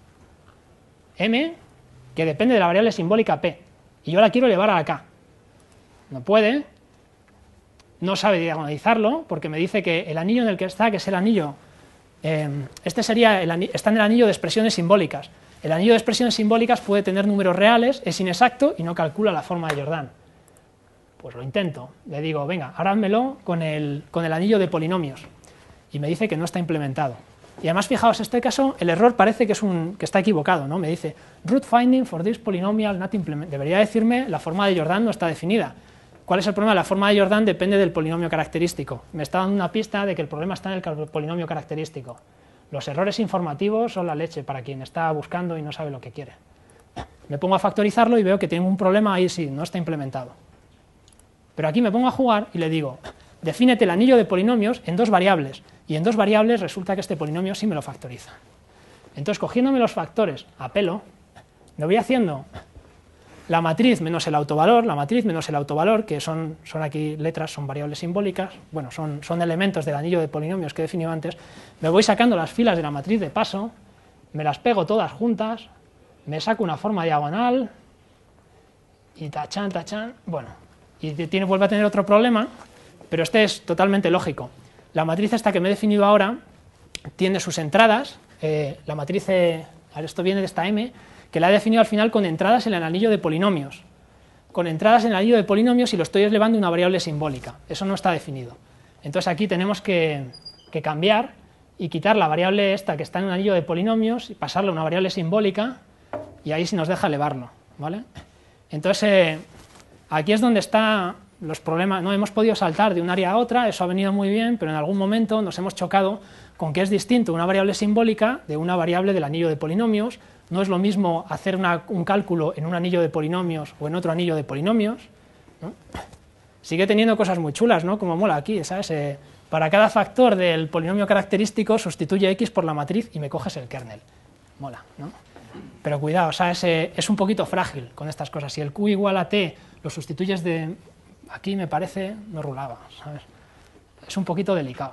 Speaker 1: M, que depende de la variable simbólica P, y yo la quiero elevar a la K. No puede. No sabe diagonalizarlo, porque me dice que el anillo en el que está, que es el anillo, eh, este sería el anillo, está en el anillo de expresiones simbólicas. El anillo de expresiones simbólicas puede tener números reales, es inexacto y no calcula la forma de Jordan. Pues lo intento, le digo, venga, ahora házmelo con el, con el anillo de polinomios. Y me dice que no está implementado. Y además, fijaos, en este caso, el error parece que, es un, que está equivocado, ¿no? Me dice, root finding for this polynomial not implemented. Debería decirme, la forma de Jordan no está definida. ¿Cuál es el problema? La forma de Jordan depende del polinomio característico. Me está dando una pista de que el problema está en el polinomio característico. Los errores informativos son la leche para quien está buscando y no sabe lo que quiere. Me pongo a factorizarlo y veo que tiene un problema ahí, sí, no está implementado. Pero aquí me pongo a jugar y le digo, defínete el anillo de polinomios en dos variables, y en dos variables resulta que este polinomio sí me lo factoriza. Entonces, cogiéndome los factores a pelo, me voy haciendo la matriz menos el autovalor, la matriz menos el autovalor, que son, son aquí letras, son variables simbólicas, bueno, son, son elementos del anillo de polinomios que he definido antes, me voy sacando las filas de la matriz de paso, me las pego todas juntas, me saco una forma diagonal, y tachan, tachan, bueno, y tiene, vuelve a tener otro problema, pero este es totalmente lógico. La matriz esta que me he definido ahora tiene sus entradas, eh, la matriz, eh, esto viene de esta M, que la he definido al final con entradas en el anillo de polinomios. Con entradas en el anillo de polinomios y lo estoy elevando a una variable simbólica. Eso no está definido. Entonces aquí tenemos que, que cambiar y quitar la variable esta que está en un anillo de polinomios y pasarla a una variable simbólica y ahí sí nos deja elevarlo, ¿vale? Entonces eh, aquí es donde están los problemas. No hemos podido saltar de un área a otra, eso ha venido muy bien, pero en algún momento nos hemos chocado con que es distinto una variable simbólica de una variable del anillo de polinomios. No es lo mismo hacer una, un cálculo en un anillo de polinomios o en otro anillo de polinomios, ¿no? Sigue teniendo cosas muy chulas, ¿no? Como mola aquí, ¿sabes? Eh, para cada factor del polinomio característico sustituye x por la matriz y me coges el kernel. Mola, ¿no? Pero cuidado, ¿sabes? Eh, es un poquito frágil con estas cosas. Si el q igual a t lo sustituyes de... Aquí me parece, no rulaba, ¿sabes? Es un poquito delicado.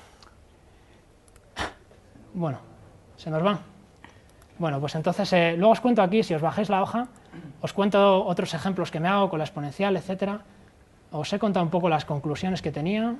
Speaker 1: Bueno, ¿se nos va? Bueno, pues entonces, eh, luego os cuento aquí, si os bajáis la hoja, os cuento otros ejemplos que me hago con la exponencial, etcétera. Os he contado un poco las conclusiones que tenía.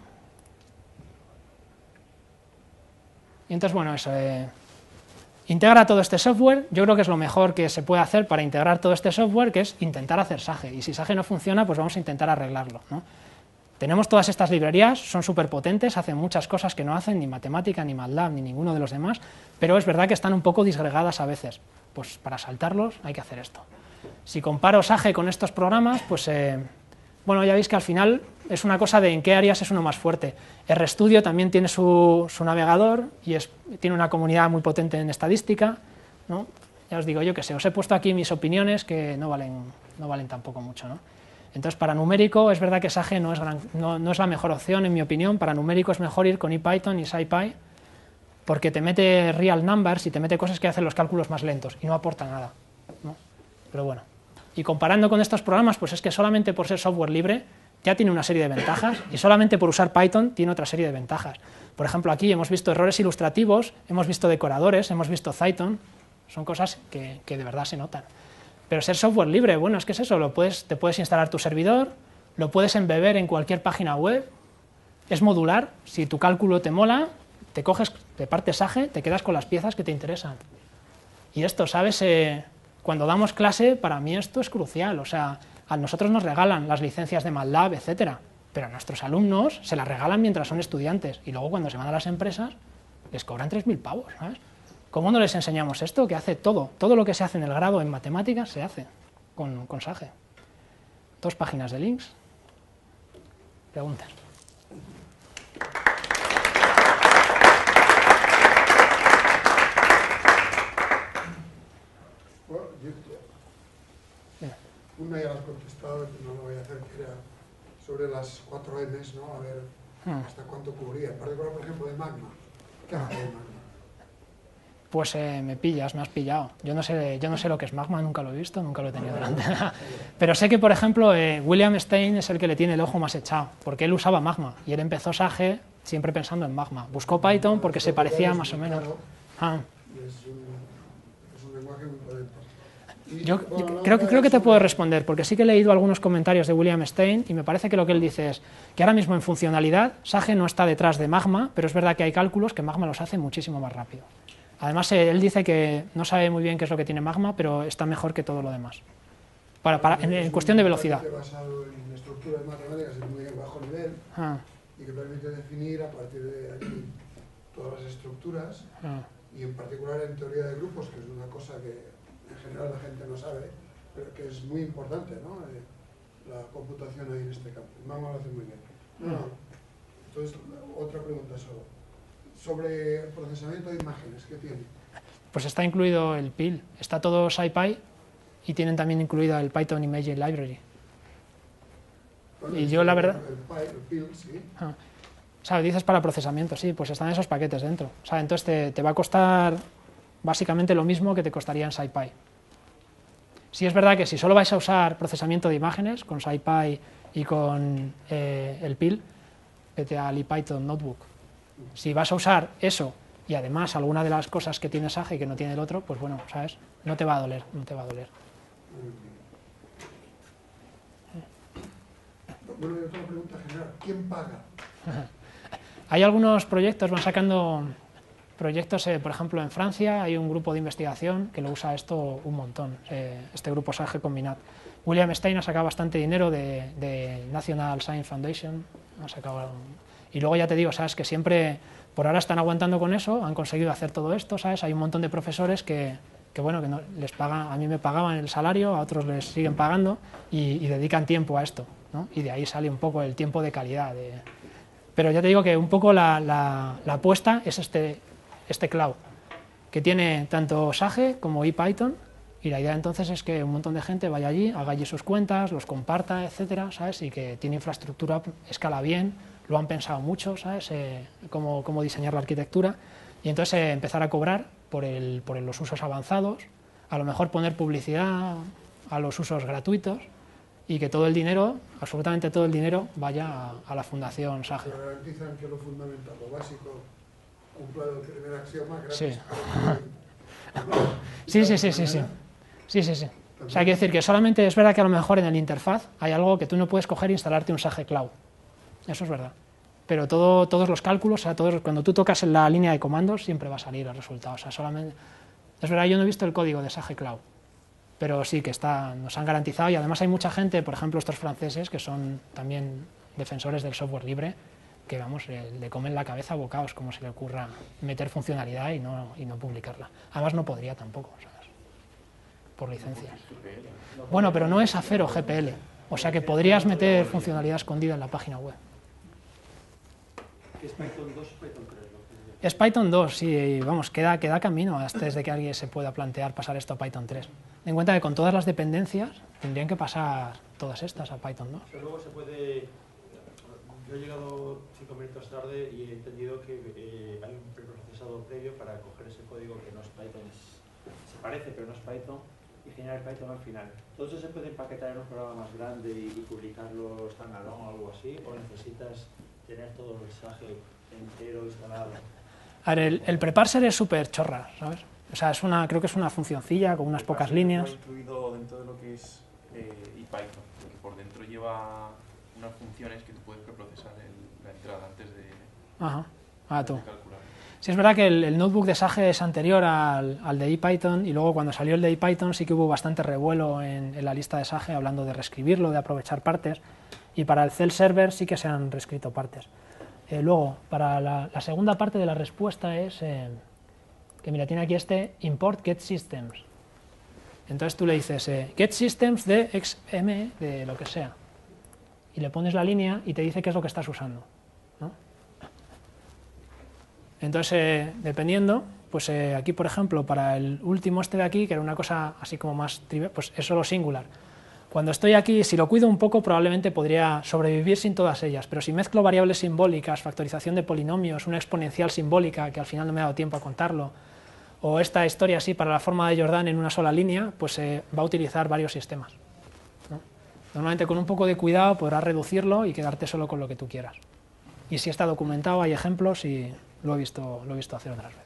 Speaker 1: Y entonces, bueno, eso, eh, integra todo este software. Yo creo que es lo mejor que se puede hacer para integrar todo este software, que es intentar hacer Sage. Y si Sage no funciona, pues vamos a intentar arreglarlo, ¿no? Tenemos todas estas librerías, son súper potentes, hacen muchas cosas que no hacen ni Matemática, ni MATLAB, ni ninguno de los demás, pero es verdad que están un poco disgregadas a veces. Pues para saltarlos hay que hacer esto. Si comparo Sage con estos programas, pues eh, bueno, ya veis que al final es una cosa de en qué áreas es uno más fuerte. RStudio también tiene su, su navegador y es, tiene una comunidad muy potente en estadística, ¿no? Ya os digo, yo que sé, os he puesto aquí mis opiniones que no valen, no valen tampoco mucho, ¿no? Entonces, para numérico, es verdad que Sage no es, gran, no, no es la mejor opción, en mi opinión. Para numérico es mejor ir con IPython y SciPy, porque te mete real numbers y te mete cosas que hacen los cálculos más lentos y no aporta nada, ¿no? Pero bueno, y comparando con estos programas, pues es que solamente por ser software libre ya tiene una serie de ventajas y solamente por usar Python tiene otra serie de ventajas. Por ejemplo, aquí hemos visto errores ilustrativos, hemos visto decoradores, hemos visto Python, son cosas que, que de verdad se notan. Pero ser software libre, bueno, es que es eso, lo puedes, te puedes instalar tu servidor, lo puedes embeber en cualquier página web, es modular, si tu cálculo te mola, te coges, te partes Sage, te quedas con las piezas que te interesan. Y esto, ¿sabes? Eh, cuando damos clase, para mí esto es crucial, o sea, a nosotros nos regalan las licencias de MATLAB, etcétera, pero a nuestros alumnos se las regalan mientras son estudiantes, y luego cuando se van a las empresas, les cobran tres mil pavos, ¿sabes? ¿Cómo no les enseñamos esto? Que hace todo, todo lo que se hace en el grado en matemáticas se hace con, con Sage. Dos páginas de links. Preguntas.
Speaker 2: Bueno, yo, una ya la has contestado, no lo voy a hacer, que era sobre las cuatro M's, ¿no? A ver hmm. hasta cuánto cubría. En particular, por ejemplo, de Magma. ¿Qué hace de Magma?
Speaker 1: Pues eh, me pillas, me has pillado. Yo no sé, yo no sé lo que es Magma, nunca lo he visto, nunca lo he tenido delante. Pero sé que, por ejemplo, eh, William Stein es el que le tiene el ojo más echado, porque él usaba Magma y él empezó Sage siempre pensando en Magma. Buscó Python porque se parecía más o menos. Ah.
Speaker 2: Es un, es un lenguaje muy potente. Y,
Speaker 1: yo
Speaker 2: bueno,
Speaker 1: creo que, creo que te puedo responder, porque sí que he leído algunos comentarios de William Stein y me parece que lo que él dice es que ahora mismo en funcionalidad Sage no está detrás de Magma, pero es verdad que hay cálculos que Magma los hace muchísimo más rápido. Además, él dice que no sabe muy bien qué es lo que tiene Magma, pero está mejor que todo lo demás, para, para, en, en cuestión de velocidad.
Speaker 2: Basado en estructuras matemáticas de muy bajo nivel ah. y que permite definir a partir de aquí todas las estructuras ah. y en particular en teoría de grupos, que es una cosa que en general la gente no sabe, pero que es muy importante, ¿no? Eh, la computación ahí en este campo. Magma lo hace muy bien. No, no. Entonces, otra pregunta solo. Sobre el procesamiento de imágenes, ¿qué tiene?
Speaker 1: Pues está incluido el P I L, está todo SciPy y tienen también incluido el Python Imaging Library. Bueno, y yo la verdad...
Speaker 2: El, el P I L, sí.
Speaker 1: Ah, o sea, dices para procesamiento, sí, pues están esos paquetes dentro. O sea, entonces te, te va a costar básicamente lo mismo que te costaría en SciPy. Sí es verdad que si solo vais a usar procesamiento de imágenes con SciPy y con eh, el P I L, vete al IPython Notebook. Si vas a usar eso y además alguna de las cosas que tiene Sage y que no tiene el otro, pues bueno, ¿sabes? No te va a doler, no te va a doler.
Speaker 2: Bueno, y otra pregunta general, ¿quién paga?
Speaker 1: Hay algunos proyectos, van sacando proyectos, eh, por ejemplo en Francia hay un grupo de investigación que lo usa esto un montón, eh, este grupo Sage Combinat. William Stein ha sacado bastante dinero de, de National Science Foundation, ha sacado, y luego ya te digo, sabes que siempre, por ahora están aguantando con eso, han conseguido hacer todo esto, sabes, hay un montón de profesores que, que bueno, que no, les pagan, a mí me pagaban el salario, a otros les siguen pagando y, y dedican tiempo a esto, ¿no? Y de ahí sale un poco el tiempo de calidad. De, pero ya te digo que un poco la, la, la apuesta es este, este cloud, que tiene tanto Sage como IPython, y la idea entonces es que un montón de gente vaya allí, haga allí sus cuentas, los comparta, etcétera, ¿sabes? Y que tiene infraestructura, escala bien, lo han pensado mucho, ¿sabes? Eh, cómo, cómo diseñar la arquitectura, y entonces eh, empezar a cobrar por, el, por los usos avanzados, a lo mejor poner publicidad a los usos gratuitos, y que todo el dinero, absolutamente todo el dinero, vaya a, a la Fundación Sage.
Speaker 2: Pero garantizan que lo fundamental, lo básico, cumpla el primer axioma gratis.
Speaker 1: Sí. Sí, sí, sí, sí, sí. Sí, sí, sí. O sea, hay que decir que solamente es verdad que a lo mejor en el interfaz hay algo que tú no puedes coger e instalarte un Sage Cloud. Eso es verdad. Pero todo, todos los cálculos, o sea, todos, cuando tú tocas en la línea de comandos, siempre va a salir el resultado. O sea, solamente... Es verdad, yo no he visto el código de Sage Cloud, pero sí que está, nos han garantizado, y además hay mucha gente, por ejemplo estos franceses, que son también defensores del software libre, que vamos, le, le comen la cabeza a bocados como se le ocurra meter funcionalidad y no, y no publicarla. Además no podría tampoco, ¿sabes? Por licencias. Bueno, pero no es Afero G P L, o sea que podrías meter funcionalidad escondida en la página web.
Speaker 3: ¿Es Python dos o Python tres?
Speaker 1: Es Python dos, sí, vamos, queda, queda camino antes de que alguien se pueda plantear pasar esto a Python tres. Ten en cuenta que con todas las dependencias tendrían que pasar todas estas a Python dos.
Speaker 3: Pero luego se puede... Yo he llegado cinco minutos tarde y he entendido que eh, hay un preprocesado previo para coger ese código que no es Python, se parece pero no es Python, y generar Python al final. ¿Todo eso se puede empaquetar en un programa más grande y, y publicarlo standalone o algo así? ¿O necesitas tener todo el mensaje entero instalado?
Speaker 1: A ver, el, el preparser es súper chorra, ¿sabes? O sea, es una, creo que es una funcioncilla con unas pocas líneas.
Speaker 4: Está incluido dentro de lo que es eh, IPython, porque por dentro lleva unas funciones que tú puedes preprocesar en la entrada antes de,
Speaker 1: Ajá. Ah, tú.
Speaker 4: de calcular.
Speaker 1: Sí, es verdad que el, el notebook de Sage es anterior al, al de IPython, y luego cuando salió el de IPython sí que hubo bastante revuelo en, en la lista de Sage hablando de reescribirlo, de aprovechar partes, y para el Cell Server sí que se han reescrito partes. Eh, luego, para la, la segunda parte de la respuesta es eh, que, mira, tiene aquí este import get systems. Entonces tú le dices eh, get systems de X M de lo que sea, y le pones la línea y te dice qué es lo que estás usando, ¿no? Entonces, eh, dependiendo, pues eh, aquí, por ejemplo, para el último este de aquí, que era una cosa así como más trivial, pues es solo singular. Cuando estoy aquí, si lo cuido un poco, probablemente podría sobrevivir sin todas ellas, pero si mezclo variables simbólicas, factorización de polinomios, una exponencial simbólica, que al final no me ha dado tiempo a contarlo, o esta historia así para la forma de Jordan en una sola línea, pues eh, va a utilizar varios sistemas, ¿no? Normalmente con un poco de cuidado podrás reducirlo y quedarte solo con lo que tú quieras. Y si está documentado, hay ejemplos y lo he visto, lo he visto hacer otras veces.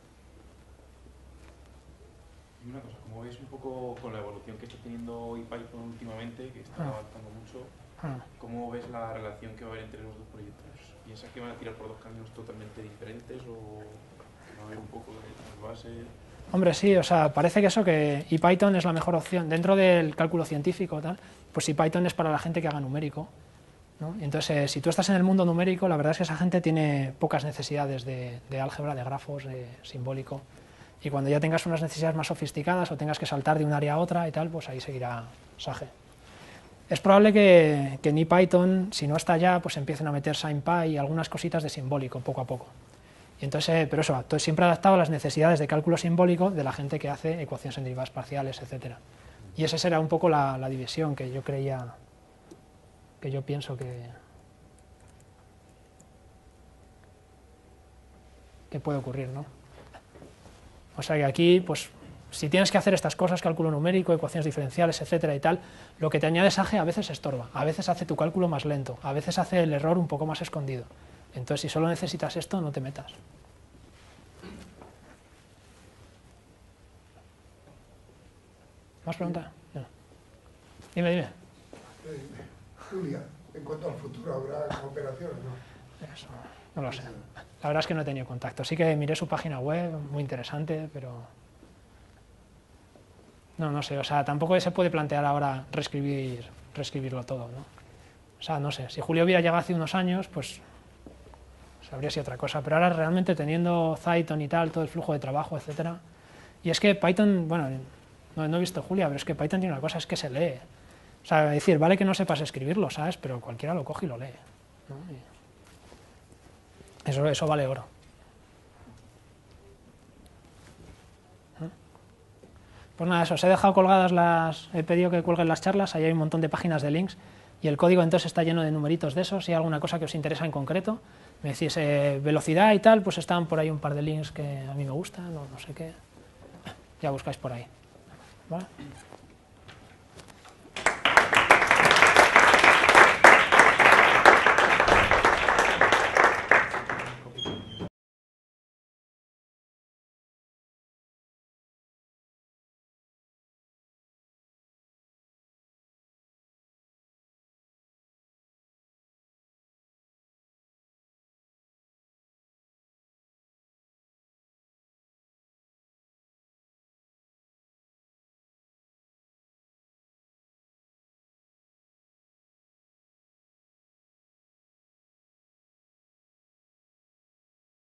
Speaker 4: Y una cosa, como ves un poco con la evolución que está teniendo IPython últimamente, que está
Speaker 1: Ah.
Speaker 4: avanzando mucho,
Speaker 1: Ah.
Speaker 4: ¿cómo ves la relación que va a haber entre los dos proyectos? ¿Piensas que van a tirar por dos caminos totalmente diferentes o va a haber un poco de base?
Speaker 1: Hombre, sí, o sea, parece que eso, que IPython es la mejor opción. Dentro del cálculo científico, tal, pues IPython es para la gente que haga numérico, ¿no? Entonces, eh, si tú estás en el mundo numérico, la verdad es que esa gente tiene pocas necesidades de, de álgebra, de grafos, de simbólico. Y cuando ya tengas unas necesidades más sofisticadas o tengas que saltar de un área a otra y tal, pues ahí seguirá Sage. Es probable que, que en IPython, si no está ya, pues empiecen a meter SciPy y algunas cositas de simbólico, poco a poco. Y entonces, eh, pero eso, todo siempre adaptado a las necesidades de cálculo simbólico de la gente que hace ecuaciones en derivadas parciales, etcétera. Y esa será un poco la, la división que yo creía, que yo pienso que, que puede ocurrir, ¿no? O sea que aquí, pues, si tienes que hacer estas cosas, cálculo numérico, ecuaciones diferenciales, etcétera y tal, lo que te añades A G a veces estorba, a veces hace tu cálculo más lento, a veces hace el error un poco más escondido. Entonces, si solo necesitas esto, no te metas. ¿Más preguntas? No. Dime, dime.
Speaker 2: Eh, Julia, en cuanto al futuro, ¿habrá cooperación o no?
Speaker 1: Eso, no lo sé. La verdad es que no he tenido contacto. Sí que miré su página web, muy interesante, pero... No, no sé, o sea, tampoco se puede plantear ahora reescribir, reescribirlo todo, ¿no? O sea, no sé, si Julio hubiera llegado hace unos años, pues habría sido otra cosa, pero ahora realmente teniendo Python y tal, todo el flujo de trabajo, etcétera, y es que Python, bueno, no, no he visto Julia, pero es que Python tiene una cosa, es que se lee. O sea, decir, vale que no sepas escribirlo, ¿sabes? Pero cualquiera lo coge y lo lee, ¿no? Y eso, eso vale oro. Pues nada, eso, os he dejado colgadas las, he pedido que cuelguen las charlas, ahí hay un montón de páginas de links, y el código entonces está lleno de numeritos de esos. Si hay alguna cosa que os interesa en concreto, me decís eh, velocidad y tal, pues están por ahí un par de links que a mí me gustan, o no sé qué, ya buscáis por ahí, ¿vale?